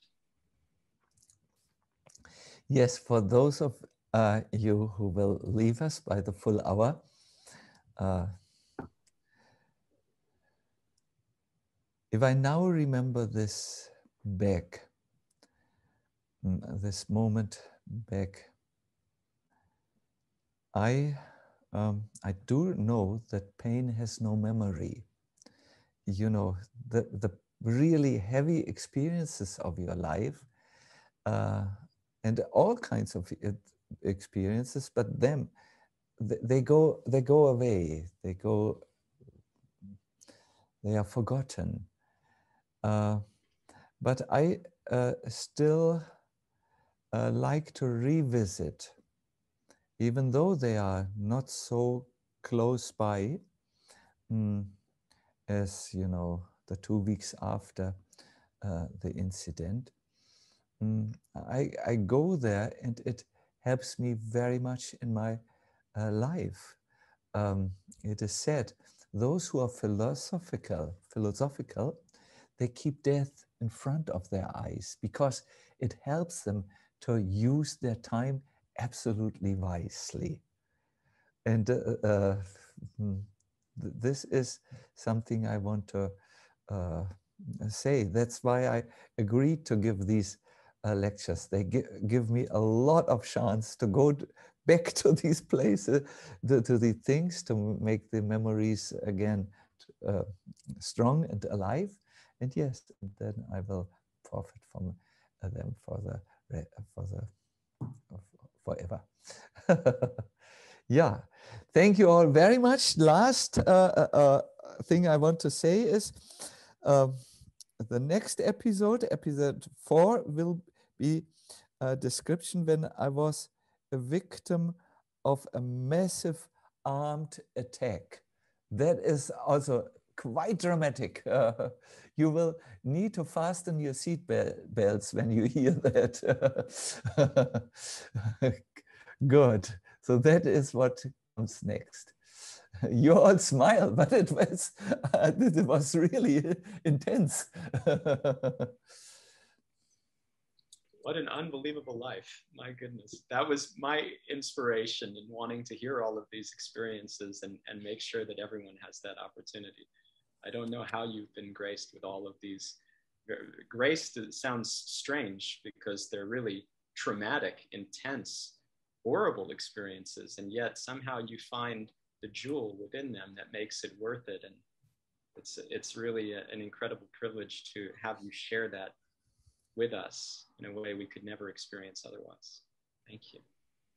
Speaker 2: Yes, for those of uh, you who will leave us by the full hour, uh, if I now remember this back, this moment back, I, um, I do know that pain has no memory. You know, the, the really heavy experiences of your life uh, and all kinds of experiences, but them, they go, they go away, they go, they are forgotten. Uh, but I uh, still uh, like to revisit, even though they are not so close by mm, as, you know, the two weeks after uh, the incident. Mm, I, I go there and it helps me very much in my uh, life. Um, it is said, those who are philosophical, philosophical, they keep death in front of their eyes because it helps them to use their time absolutely wisely. And uh, uh, this is something I want to uh, say. That's why I agreed to give these uh, lectures. They gi give me a lot of chance to go back to these places, to, to the things, to make the memories again uh, strong and alive. And yes, then I will profit from them for the for the forever. Yeah, thank you all very much. Last uh, uh, thing I want to say is uh, the next episode, episode four, will be a description when I was a victim of a massive armed attack. That is also quite dramatic. Uh, you will need to fasten your seat belts when you hear that. Good. So that is what comes next. You all smile, but it was, uh, it was really intense.
Speaker 1: What an unbelievable life. My goodness. That was my inspiration in wanting to hear all of these experiences and, and make sure that everyone has that opportunity. I don't know how you've been graced with all of these. Graced sounds strange because they're really traumatic, intense, horrible experiences. And yet somehow you find the jewel within them that makes it worth it. And it's, it's really a, an incredible privilege to have you share that with us in a way we could never experience otherwise. Thank you.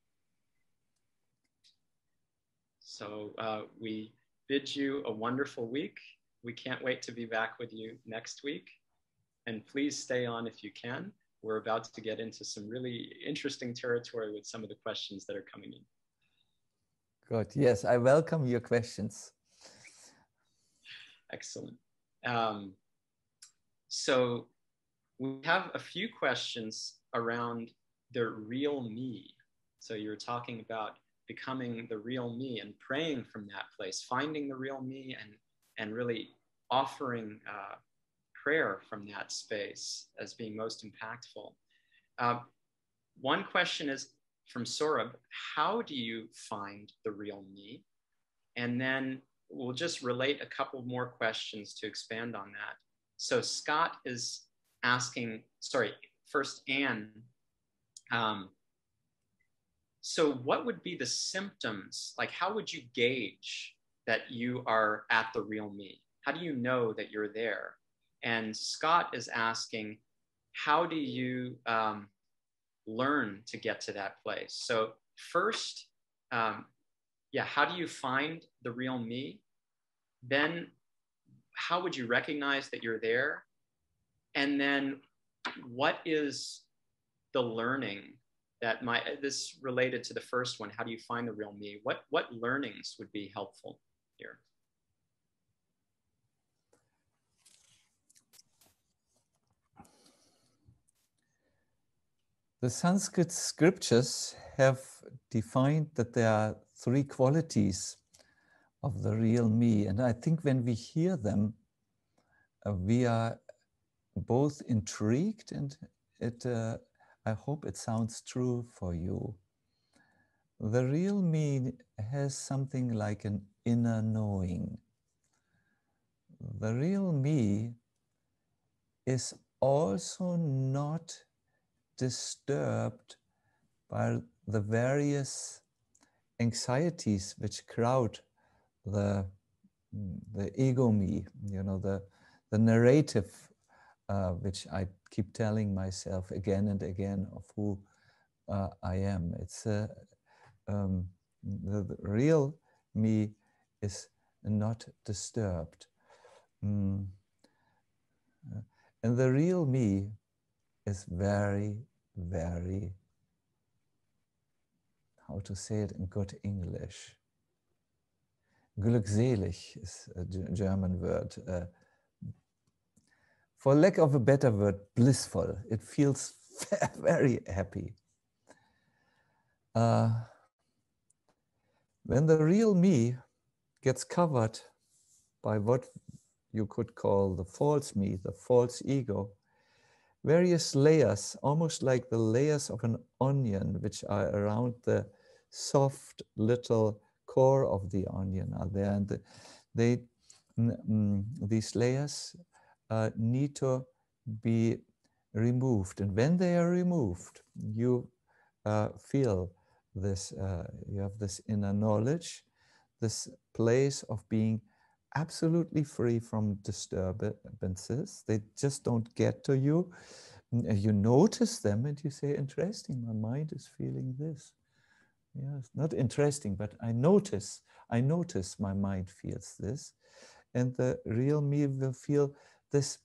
Speaker 1: So uh, we bid you a wonderful week. We can't wait to be back with you next week. And please stay on if you can. We're about to get into some really interesting territory with some of the questions that are coming in.
Speaker 2: Good. Yes, I welcome your questions.
Speaker 1: Excellent. Um, so we have a few questions around the real me. So you're talking about becoming the real me and praying from that place, finding the real me and, and really offering uh, prayer from that space as being most impactful. Uh, one question is from Saurabh, how do you find the real me? And then we'll just relate a couple more questions to expand on that. So Scott is asking, sorry, first Anne, um, so what would be the symptoms? Like, how would you gauge that you are at the real me? How do you know that you're there? And Scott is asking, how do you um, learn to get to that place? So first, um, yeah, how do you find the real me? Then how would you recognize that you're there? And then what is the learning that might, this related to the first one, how do you find the real me? What, what learnings would be helpful here?
Speaker 2: The Sanskrit scriptures have defined that there are three qualities of the real me. And I think when we hear them, uh, we are both intrigued, and it, uh, I hope it sounds true for you. The real me has something like an inner knowing. The real me is also not disturbed by the various anxieties which crowd the, the ego me, you know, the, the narrative uh, which I keep telling myself again and again of who uh, I am. It's uh, um, the, the real me is not disturbed. Mm. Uh, and the real me is very, very, how to say it in good English? Glückselig is a German word. Uh, for lack of a better word, blissful. It feels very happy. Uh, when the real me gets covered by what you could call the false me, the false ego, various layers, almost like the layers of an onion, which are around the soft little core of the onion are there. And they, mm, these layers uh, need to be removed. And when they are removed, you uh, feel this, uh, you have this inner knowledge, this place of being absolutely free from disturbances. They just don't get to you. You notice them and you say, interesting, my mind is feeling this. Yeah, it's not interesting, but I notice, I notice my mind feels this. And the real me will feel this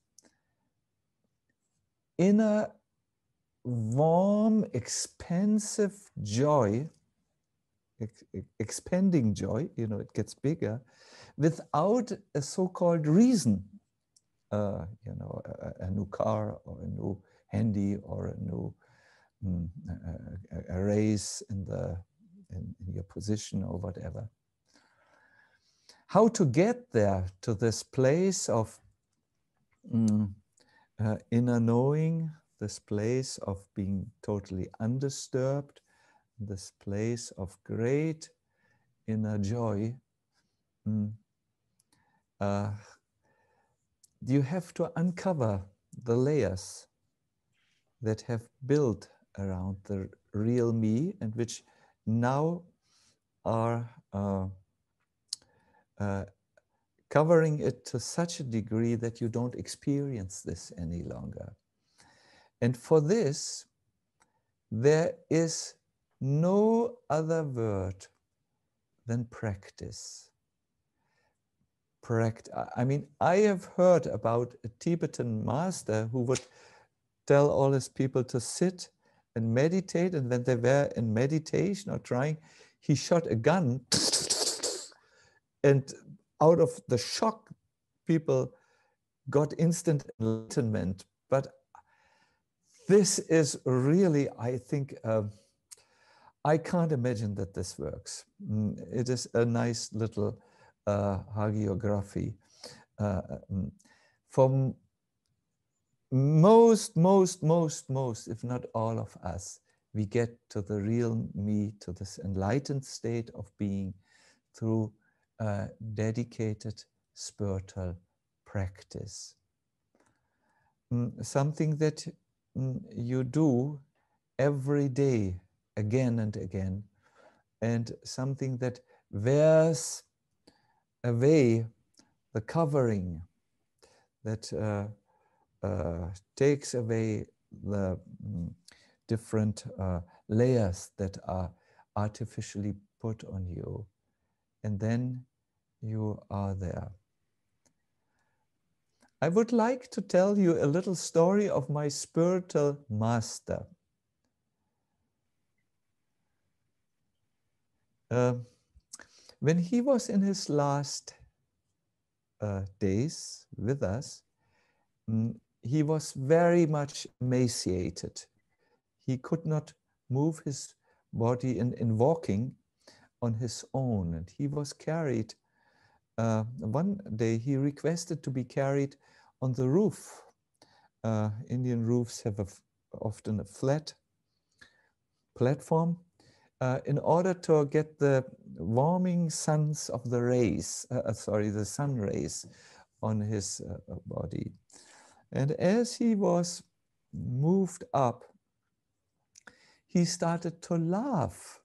Speaker 2: inner, warm, expansive joy, ex expanding joy, you know, it gets bigger, without a so-called reason, uh, you know, a, a new car or a new handy or a new mm, a, a raise in the in, in your position or whatever. How to get there to this place of mm, uh, inner knowing, this place of being totally undisturbed, this place of great inner joy. Mm, uh, you have to uncover the layers that have built around the real me and which now are uh, uh, covering it to such a degree that you don't experience this any longer. And for this, there is no other word than practice. Pract- I mean, I have heard about a Tibetan master who would tell all his people to sit and meditate, and when they were in meditation or trying, he shot a gun, and out of the shock, people got instant enlightenment. But this is really, I think, uh, I can't imagine that this works. Mm, it is a nice little uh, hagiography. Uh, um, from most, most, most, most, if not all of us, we get to the real me, to this enlightened state of being through a dedicated spiritual practice. Mm, something that mm, you do every day, again and again, and something that wears away the covering, that uh, uh, takes away the mm, different uh, layers that are artificially put on you, and then you are there. I would like to tell you a little story of my spiritual master. Uh, when he was in his last uh, days with us, mm, he was very much emaciated. He could not move his body in, in walking on his own, and he was carried. Uh, one day he requested to be carried on the roof. Uh, Indian roofs have a, often a flat platform, uh, in order to get the warming suns of the rays, uh, sorry, the sun rays on his uh, body. And as he was moved up, he started to laugh.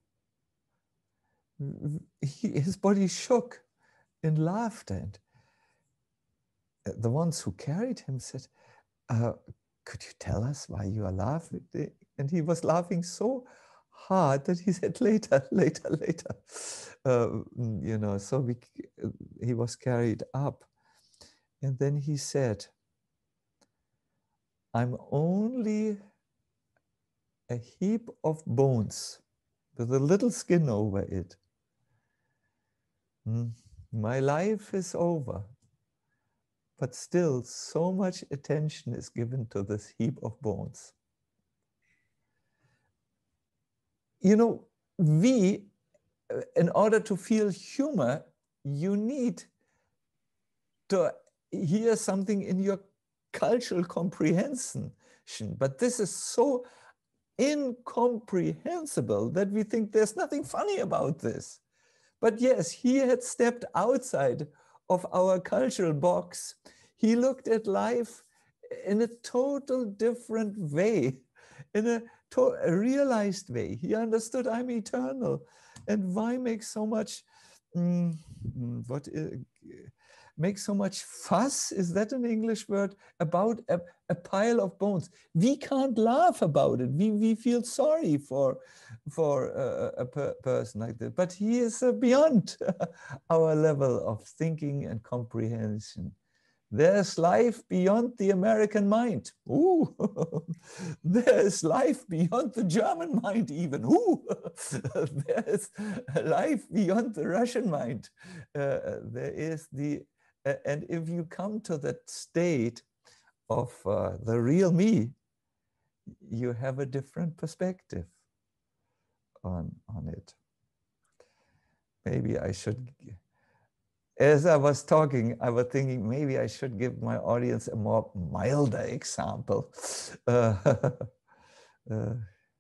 Speaker 2: He, his body shook in laughter. And the ones who carried him said, uh, could you tell us why you are laughing? And he was laughing so hard that he said, later, later, later. Uh, you know, so we, he was carried up. And then he said, I'm only a heap of bones with a little skin over it. Mm. My life is over. But still, so much attention is given to this heap of bones. You know, we, in order to feel humor, you need to hear something in your cultural comprehension. But this is so incomprehensible that we think there's nothing funny about this. But yes, he had stepped outside of our cultural box. He looked at life in a total different way, in a, to a realized way. He understood I'm eternal. And why make so much, mm, what is, make so much fuss, is that an English word, about a, a pile of bones? We can't laugh about it. We, we feel sorry for, for a, a per person like that. But he is uh, beyond our level of thinking and comprehension. There's life beyond the American mind. Ooh. There's life beyond the German mind even. Ooh. There's life beyond the Russian mind. Uh, there is the, uh, and if you come to that state of uh, the real me, you have a different perspective on, on it. Maybe I should, as I was talking, I was thinking maybe I should give my audience a more milder example. Uh, uh,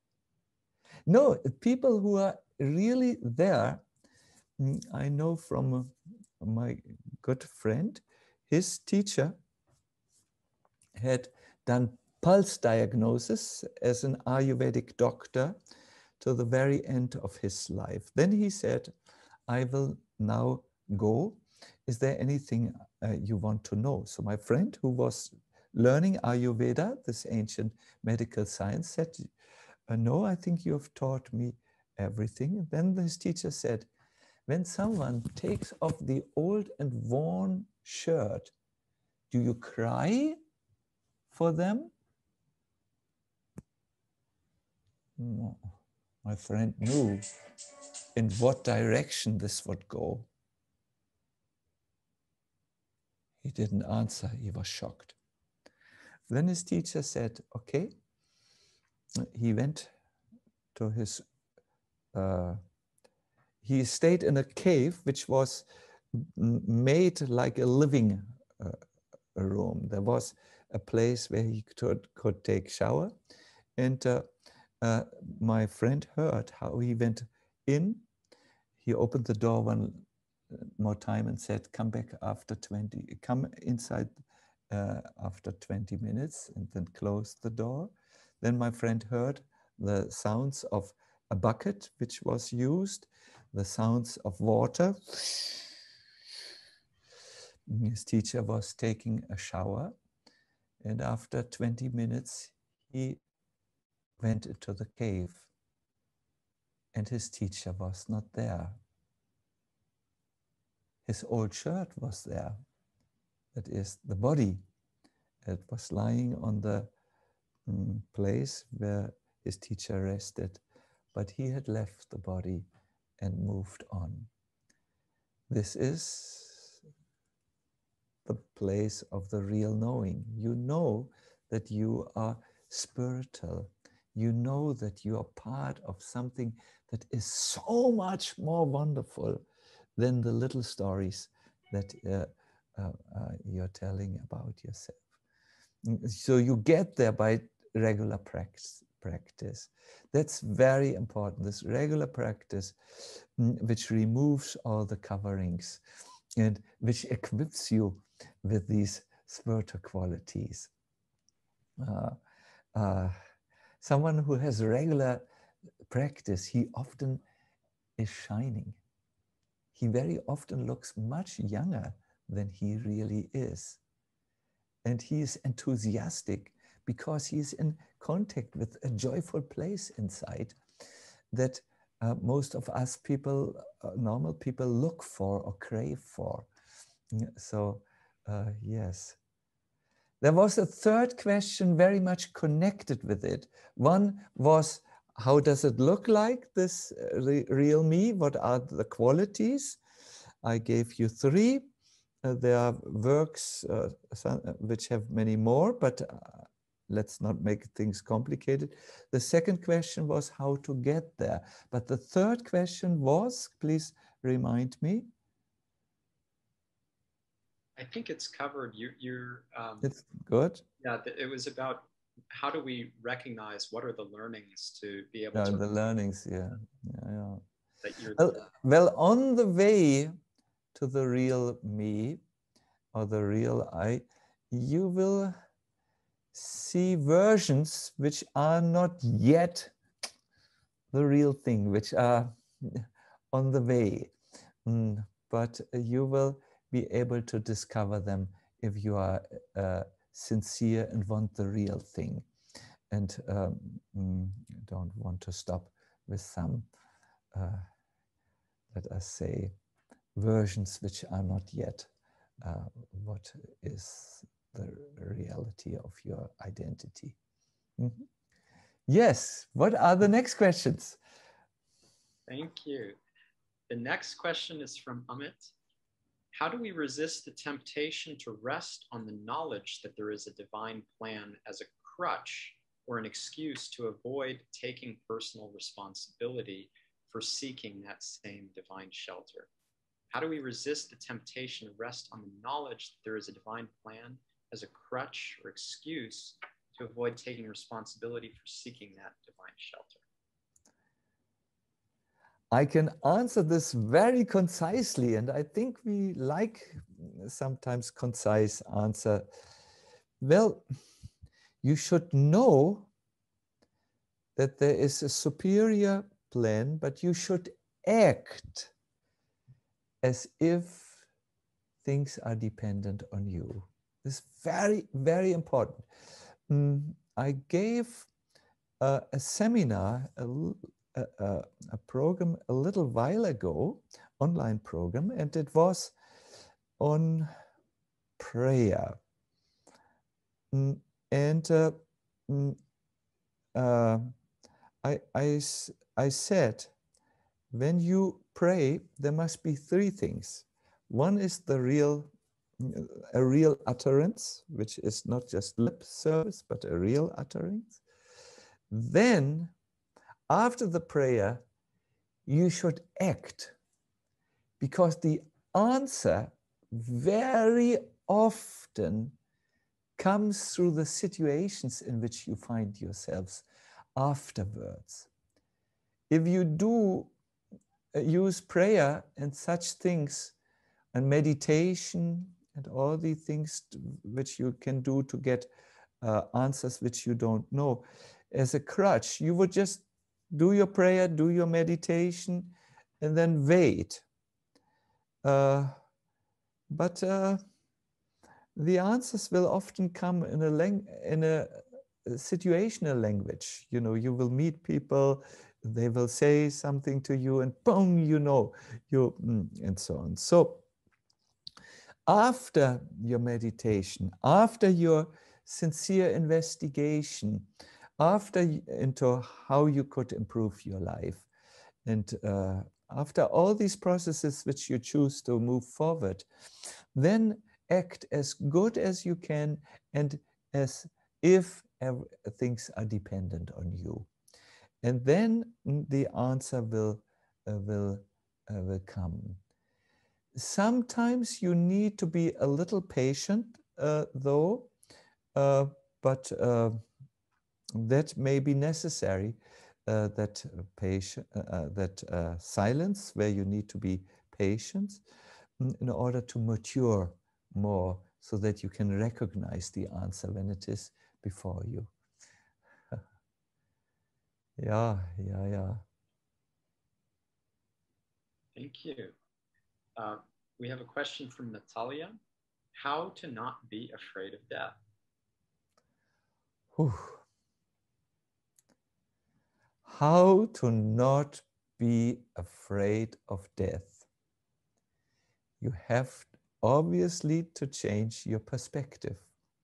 Speaker 2: no, people who are really there, I know from my good friend, his teacher had done pulse diagnosis as an Ayurvedic doctor to the very end of his life. Then he said, I will now go. Is there anything uh, you want to know? So my friend who was learning Ayurveda, this ancient medical science, said, uh, no, I think you have taught me everything. And then his teacher said, when someone takes off the old and worn shirt, do you cry for them? No. My friend knew in what direction this would go. He didn't answer, he was shocked. Then his teacher said, okay. He went to his, uh, he stayed in a cave which was made like a living uh, room. There was a place where he could, could take shower. And uh, uh, my friend heard how he went in. He opened the door one more time and said, come back after twenty, come inside uh, after twenty minutes, and then closed the door. Then my friend heard the sounds of a bucket which was used, the sounds of water. His teacher was taking a shower, and after twenty minutes, he went into the cave, and his teacher was not there. His old shirt was there, that is the body. It was lying on the um, place where his teacher rested, but he had left the body and moved on. This is the place of the real knowing. You know that you are spiritual. You know that you are part of something that is so much more wonderful than the little stories that uh, uh, uh, you're telling about yourself. So you get there by regular practice. practice. That's very important, this regular practice, which removes all the coverings and which equips you with these spiritual qualities. Uh, uh, someone who has regular practice, he often is shining. He very often looks much younger than he really is. And he is enthusiastic because he is in contact with a joyful place inside that uh, most of us people, uh, normal people, look for or crave for. So, uh, yes. There was a third question very much connected with it. One was, how does it look like, this uh, re real me? What are the qualities? I gave you three. Uh, there are works uh, some, uh, which have many more, but uh, let's not make things complicated. The second question was how to get there. But the third question was, please remind me.
Speaker 1: I think it's covered. You, you're. Um,
Speaker 2: it's good.
Speaker 1: Yeah, it was about how do we recognize what are the learnings to be able
Speaker 2: yeah,
Speaker 1: to.
Speaker 2: The learnings, yeah, yeah, yeah.
Speaker 1: That you're.
Speaker 2: Well, well, on the way to the real me or the real I, you will see versions which are not yet the real thing, which are on the way. Mm, but you will be able to discover them if you are uh, sincere and want the real thing, and um, mm, don't want to stop with some, uh, let us say, versions which are not yet uh, what is the reality of your identity. Mm-hmm. Yes, what are the next questions?
Speaker 1: Thank you. The next question is from Amit. How do we resist the temptation to rest on the knowledge that there is a divine plan as a crutch or an excuse to avoid taking personal responsibility for seeking that same divine shelter? How do we resist the temptation to rest on the knowledge that there is a divine plan as a crutch or excuse to avoid taking responsibility for seeking that divine shelter?
Speaker 2: I can answer this very concisely, and I think we like sometimes concise answer. Well, you should know that there is a superior plan, but you should act as if things are dependent on you. This is very, very important. Mm, I gave uh, a seminar, a, a, a program a little while ago, online program, and it was on prayer. Mm, and uh, mm, uh, I, I, I said, when you pray, there must be three things. One is the real, a real utterance, which is not just lip service, but a real utterance. Then, after the prayer, you should act, because the answer very often comes through the situations in which you find yourselves afterwards. If you do use prayer and such things and meditation and all the things which you can do to get uh, answers which you don't know as a crutch. You would just do your prayer, do your meditation, and then wait. Uh, but uh, the answers will often come in a, lang in a situational language. You know, you will meet people, they will say something to you, and boom, you know, you and so on. So after your meditation, after your sincere investigation, after into how you could improve your life, and uh, after all these processes which you choose to move forward, then act as good as you can and as if things are dependent on you. And then the answer will, uh, will, uh, will come. Sometimes you need to be a little patient, uh, though, uh, but uh, that may be necessary. Uh, that patient, uh, that uh, silence, where you need to be patient, in order to mature more, so that you can recognize the answer when it is before you. Yeah, yeah, yeah.
Speaker 1: Thank you. Uh, we have a question from Natalia. How to not be afraid of death?
Speaker 2: Whew. How to not be afraid of death? You have obviously to change your perspective.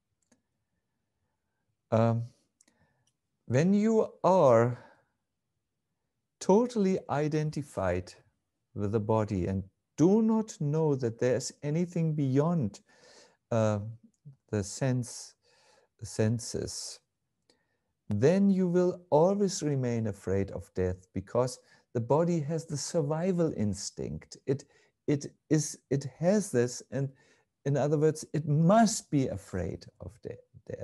Speaker 2: Um, when you are totally identified with the body and do not know that there's anything beyond uh, the sense, senses, then you will always remain afraid of death, because the body has the survival instinct. It, it, is, it has this, and in other words, it must be afraid of de death.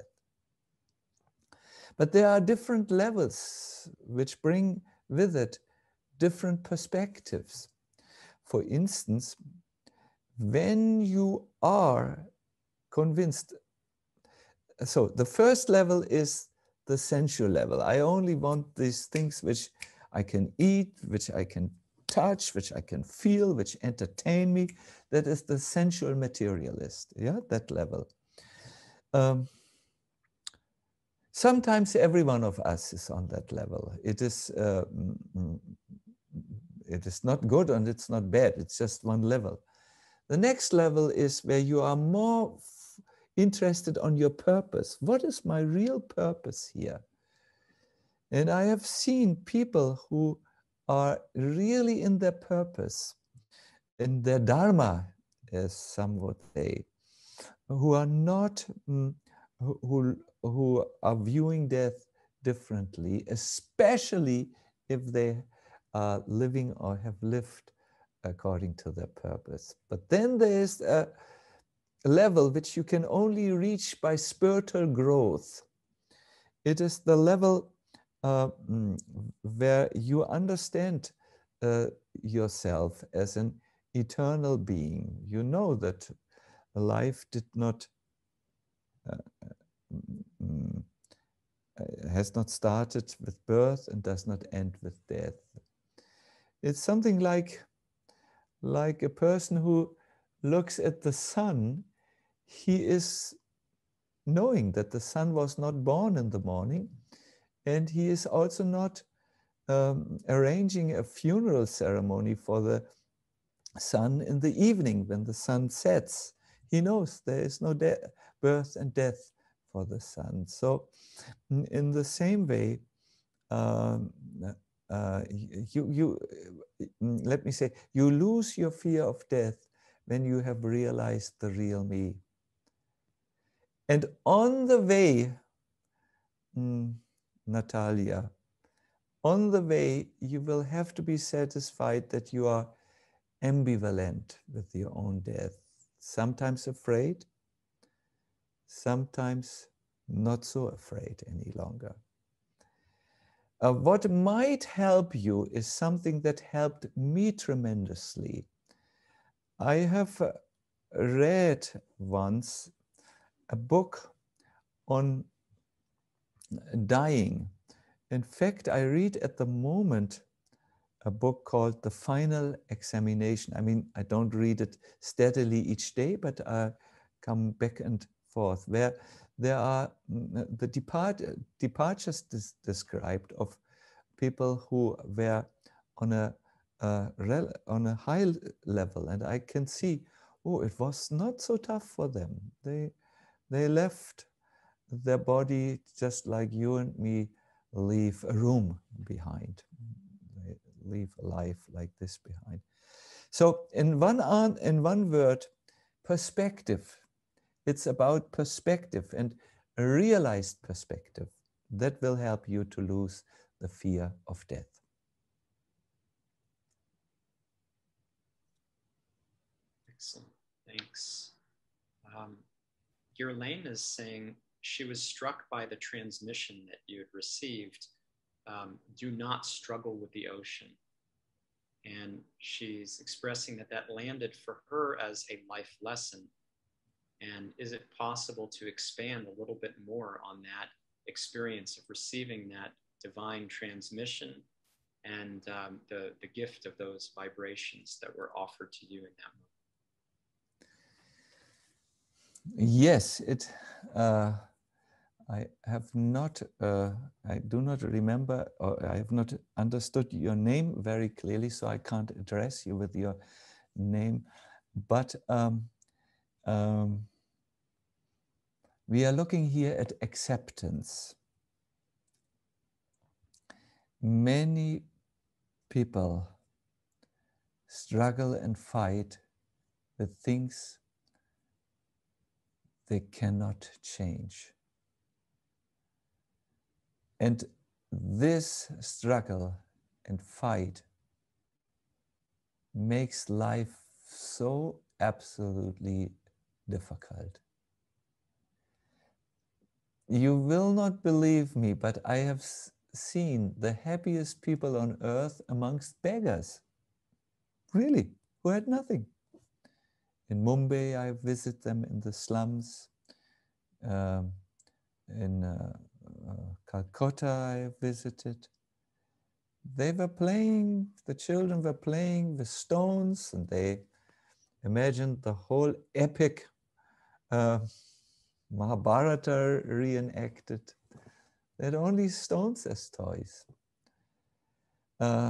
Speaker 2: But there are different levels which bring with it different perspectives. For instance, when you are convinced, so the first level is the sensual level. I only want these things which I can eat, which I can touch, which I can feel, which entertain me. That is the sensual materialist, yeah, that level. Um, sometimes every one of us is on that level. It is, uh, it is not good and it's not bad, it's just one level. The next level is where you are more interested on your purpose. What is my real purpose here? And I have seen people who are really in their purpose, in their dharma, as some would say, who are not, mm, who, who are viewing death differently, especially if they are living or have lived according to their purpose. But then there is a level which you can only reach by spiritual growth. It is the level uh, where you understand uh, yourself as an eternal being. You know that life did not, uh, mm, has not started with birth and does not end with death. It's something like, like a person who looks at the sun. He is knowing that the sun was not born in the morning, and he is also not um, arranging a funeral ceremony for the sun in the evening when the sun sets. He knows there is no birth and death for the sun. So in the same way, um, uh, you, you, let me say, you lose your fear of death when you have realized the real me. And on the way, mm, Natalia, on the way, you will have to be satisfied that you are ambivalent with your own death. Sometimes afraid, sometimes not so afraid any longer. Uh, what might help you is something that helped me tremendously. I have uh, read once a book on dying. In fact, I read at the moment a book called The Final Examination. I mean, I don't read it steadily each day, but I come back and forth, where there are mm, the depart departures des described of people who were on a, uh, rel on a high level. And I can see, oh, it was not so tough for them. They, they left their body just like you and me leave a room behind. They leave a life like this behind. So in one, in one word, perspective. It's about perspective, and a realized perspective that will help you to lose the fear of death.
Speaker 1: Excellent, thanks. Um, Gurlane is saying she was struck by the transmission that you had received. Um, do not struggle with the ocean. And she's expressing that that landed for her as a life lesson. And is it possible to expand a little bit more on that experience of receiving that divine transmission and um, the, the gift of those vibrations that were offered to you in that moment?
Speaker 2: Yes, it. Uh, I have not. Uh, I do not remember, or I have not understood your name very clearly, so I can't address you with your name. But um, um, we are looking here at acceptance. Many people struggle and fight with things they cannot change. And this struggle and fight makes life so absolutely difficult. You will not believe me, but I have seen the happiest people on earth amongst beggars. Really, who had nothing. In Mumbai, I visit them in the slums. Um, in uh, uh, Calcutta, I visited. They were playing, the children were playing with stones, and they imagined the whole epic uh, Mahabharata reenacted. They had only stones as toys. Uh,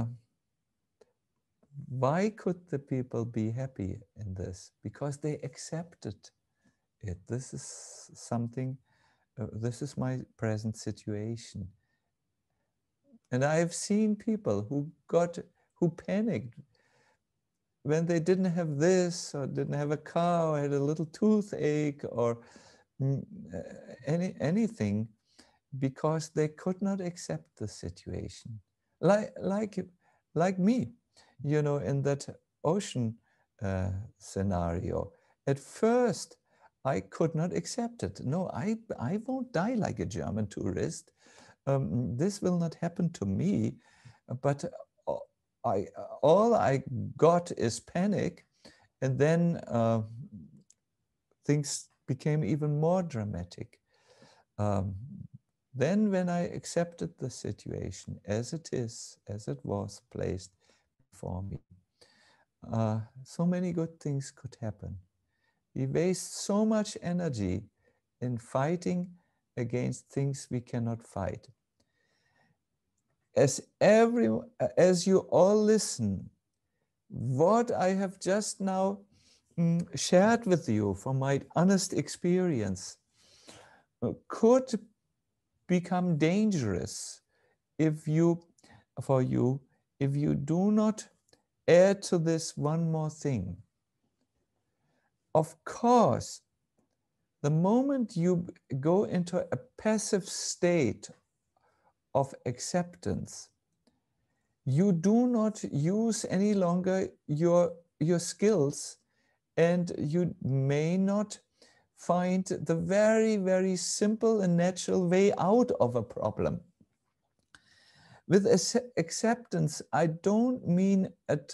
Speaker 2: why could the people be happy in this? Because they accepted it. This is something, uh, this is my present situation. And I've seen people who got, who panicked when they didn't have this, or didn't have a car, or had a little toothache, or mm, any, anything, because they could not accept the situation. Like, like, like me, you know, in that ocean uh, scenario. At first, I could not accept it. No, I, I won't die like a German tourist. Um, this will not happen to me. But I, all I got is panic. And then uh, things became even more dramatic. Um, then when I accepted the situation as it is, as it was placed before me, uh, so many good things could happen. We waste so much energy in fighting against things we cannot fight. As, every, as you all listen, what I have just now mm, shared with you from my honest experience uh, could become dangerous if you, for you, if you do not add to this one more thing. Of course, the moment you go into a passive state of acceptance, you do not use any longer your, your skills, and you may not find the very, very simple and natural way out of a problem. With acceptance, I don't mean a,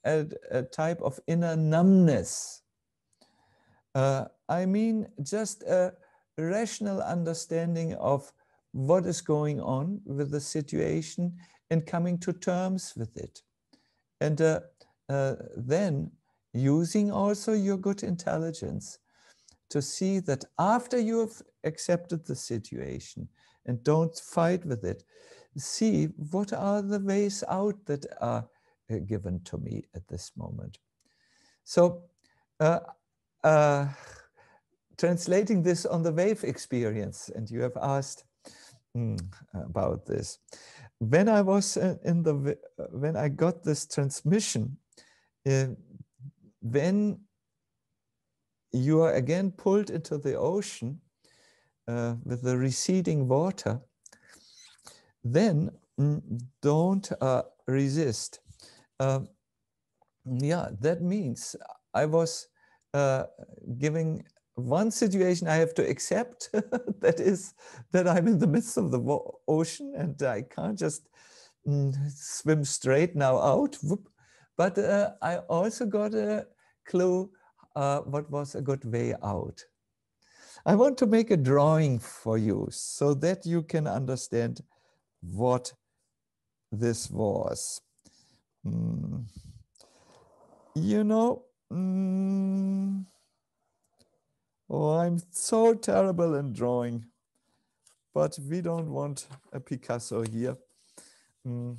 Speaker 2: a, a type of inner numbness. Uh, I mean just a rational understanding of what is going on with the situation and coming to terms with it. And uh, uh, then using also your good intelligence to see that after you have accepted the situation and don't fight with it, see what are the ways out that are uh, given to me at this moment. So, uh, uh, translating this on the wave experience, and you have asked mm, about this. When I was uh, in the, uh, when I got this transmission, uh, when you are again pulled into the ocean uh, with the receding water, then mm, don't uh, resist. Uh, yeah, that means I was uh, giving one situation I have to accept, that is that I'm in the midst of the ocean and I can't just mm, swim straight now out. Whoop. But uh, I also got a clue uh, what was a good way out. I want to make a drawing for you so that you can understand what this was. Mm. You know, mm, oh, I'm so terrible in drawing, but we don't want a Picasso here. Mm.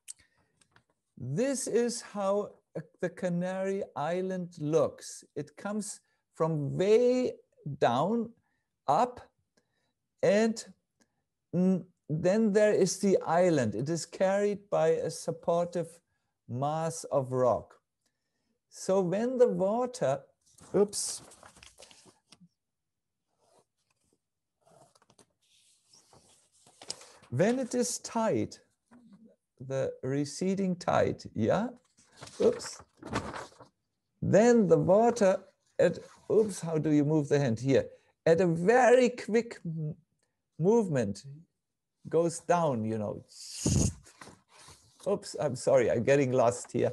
Speaker 2: This is how the Canary Island looks. It comes from way down, up, and mm, then there is the island. It is carried by a supportive mass of rock. So when the water, oops, when it is tide, the receding tide, yeah, oops, then the water at, oops, how do you move the hand here? At a very quick movement goes down, you know. Oops, I'm sorry, I'm getting lost here.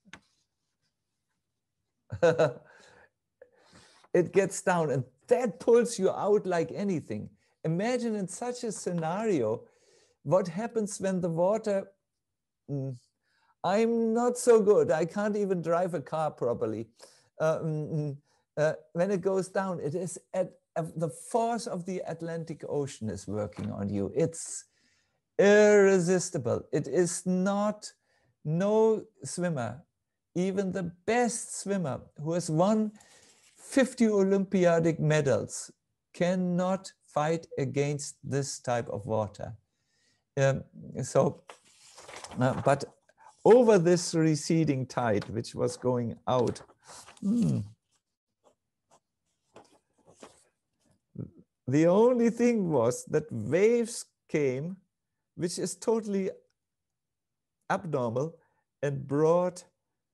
Speaker 2: It gets down and that pulls you out like anything. Imagine in such a scenario, what happens when the water, mm, I'm not so good, I can't even drive a car properly. Uh, mm, uh, when it goes down, it is at uh, the force of the Atlantic Ocean is working on you. It's irresistible. It is not, no swimmer, even the best swimmer who has won fifty Olympiadic medals cannot fight against this type of water. Um, so, uh, but over this receding tide, which was going out, hmm, the only thing was that waves came, which is totally abnormal, and brought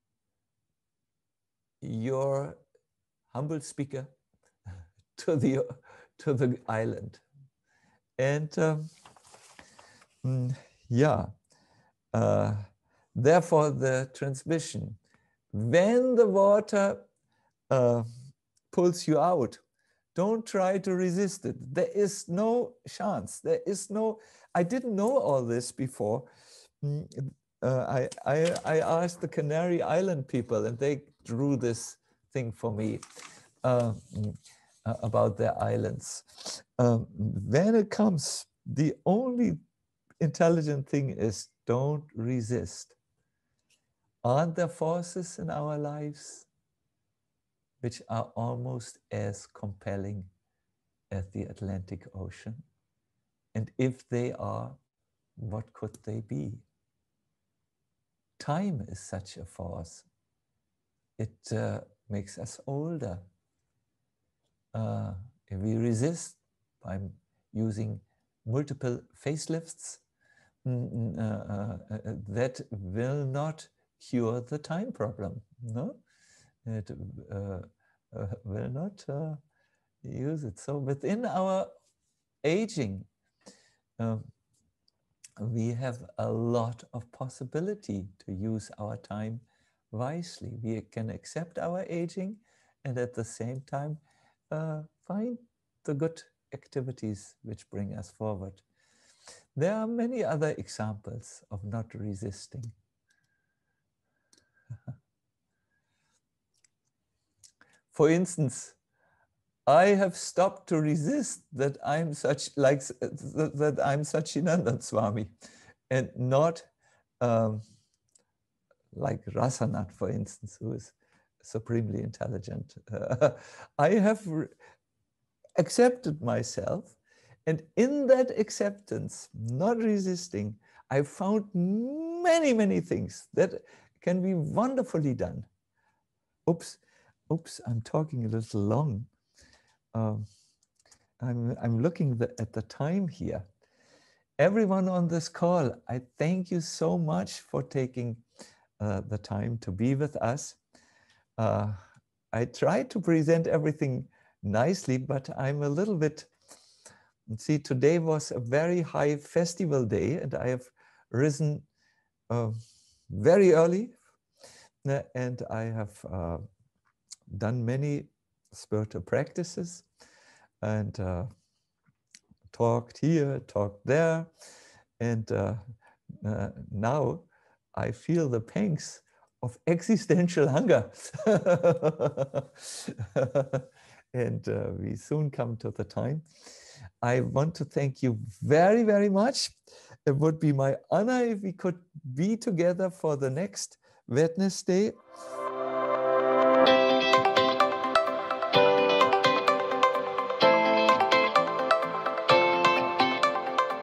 Speaker 2: your humble speaker to the to the island. And um, mm, yeah, uh, therefore the transmission, when the water uh, pulls you out, don't try to resist it. There is no chance. There is no, I didn't know all this before. Mm, uh, I, I, I asked the Canary Island people and they drew this thing for me uh, uh, about their islands. Um, when it comes, the only intelligent thing is don't resist. Aren't there forces in our lives which are almost as compelling as the Atlantic Ocean? And if they are, what could they be? Time is such a force. It uh, makes us older. Uh, if we resist by using multiple facelifts, mm, uh, uh, uh, that will not cure the time problem. No, it uh, uh, will not uh, use it. So within our aging, uh, we have a lot of possibility to use our time wisely. We can accept our aging and at the same time uh, find the good activities which bring us forward. There are many other examples of not resisting. For instance, I have stopped to resist that I'm such like that I'm Sacinandana Swami, and not um, like Rasanath, for instance, who is supremely intelligent. Uh, I have accepted myself, and in that acceptance, not resisting, I found many, many things that can be wonderfully done. Oops, oops, I'm talking a little long. Um, I'm, I'm looking the, at the time here. Everyone on this call, I thank you so much for taking uh, the time to be with us. Uh, I tried to present everything nicely, but I'm a little bit, see, today was a very high festival day, and I have risen uh, very early, uh, and I have uh, done many spiritual practices, and uh, talked here, talked there, and uh, uh, now I feel the pangs of existential hunger. And uh, we soon come to the time. I want to thank you very, very much. It would be my honor if we could be together for the next Wednesday.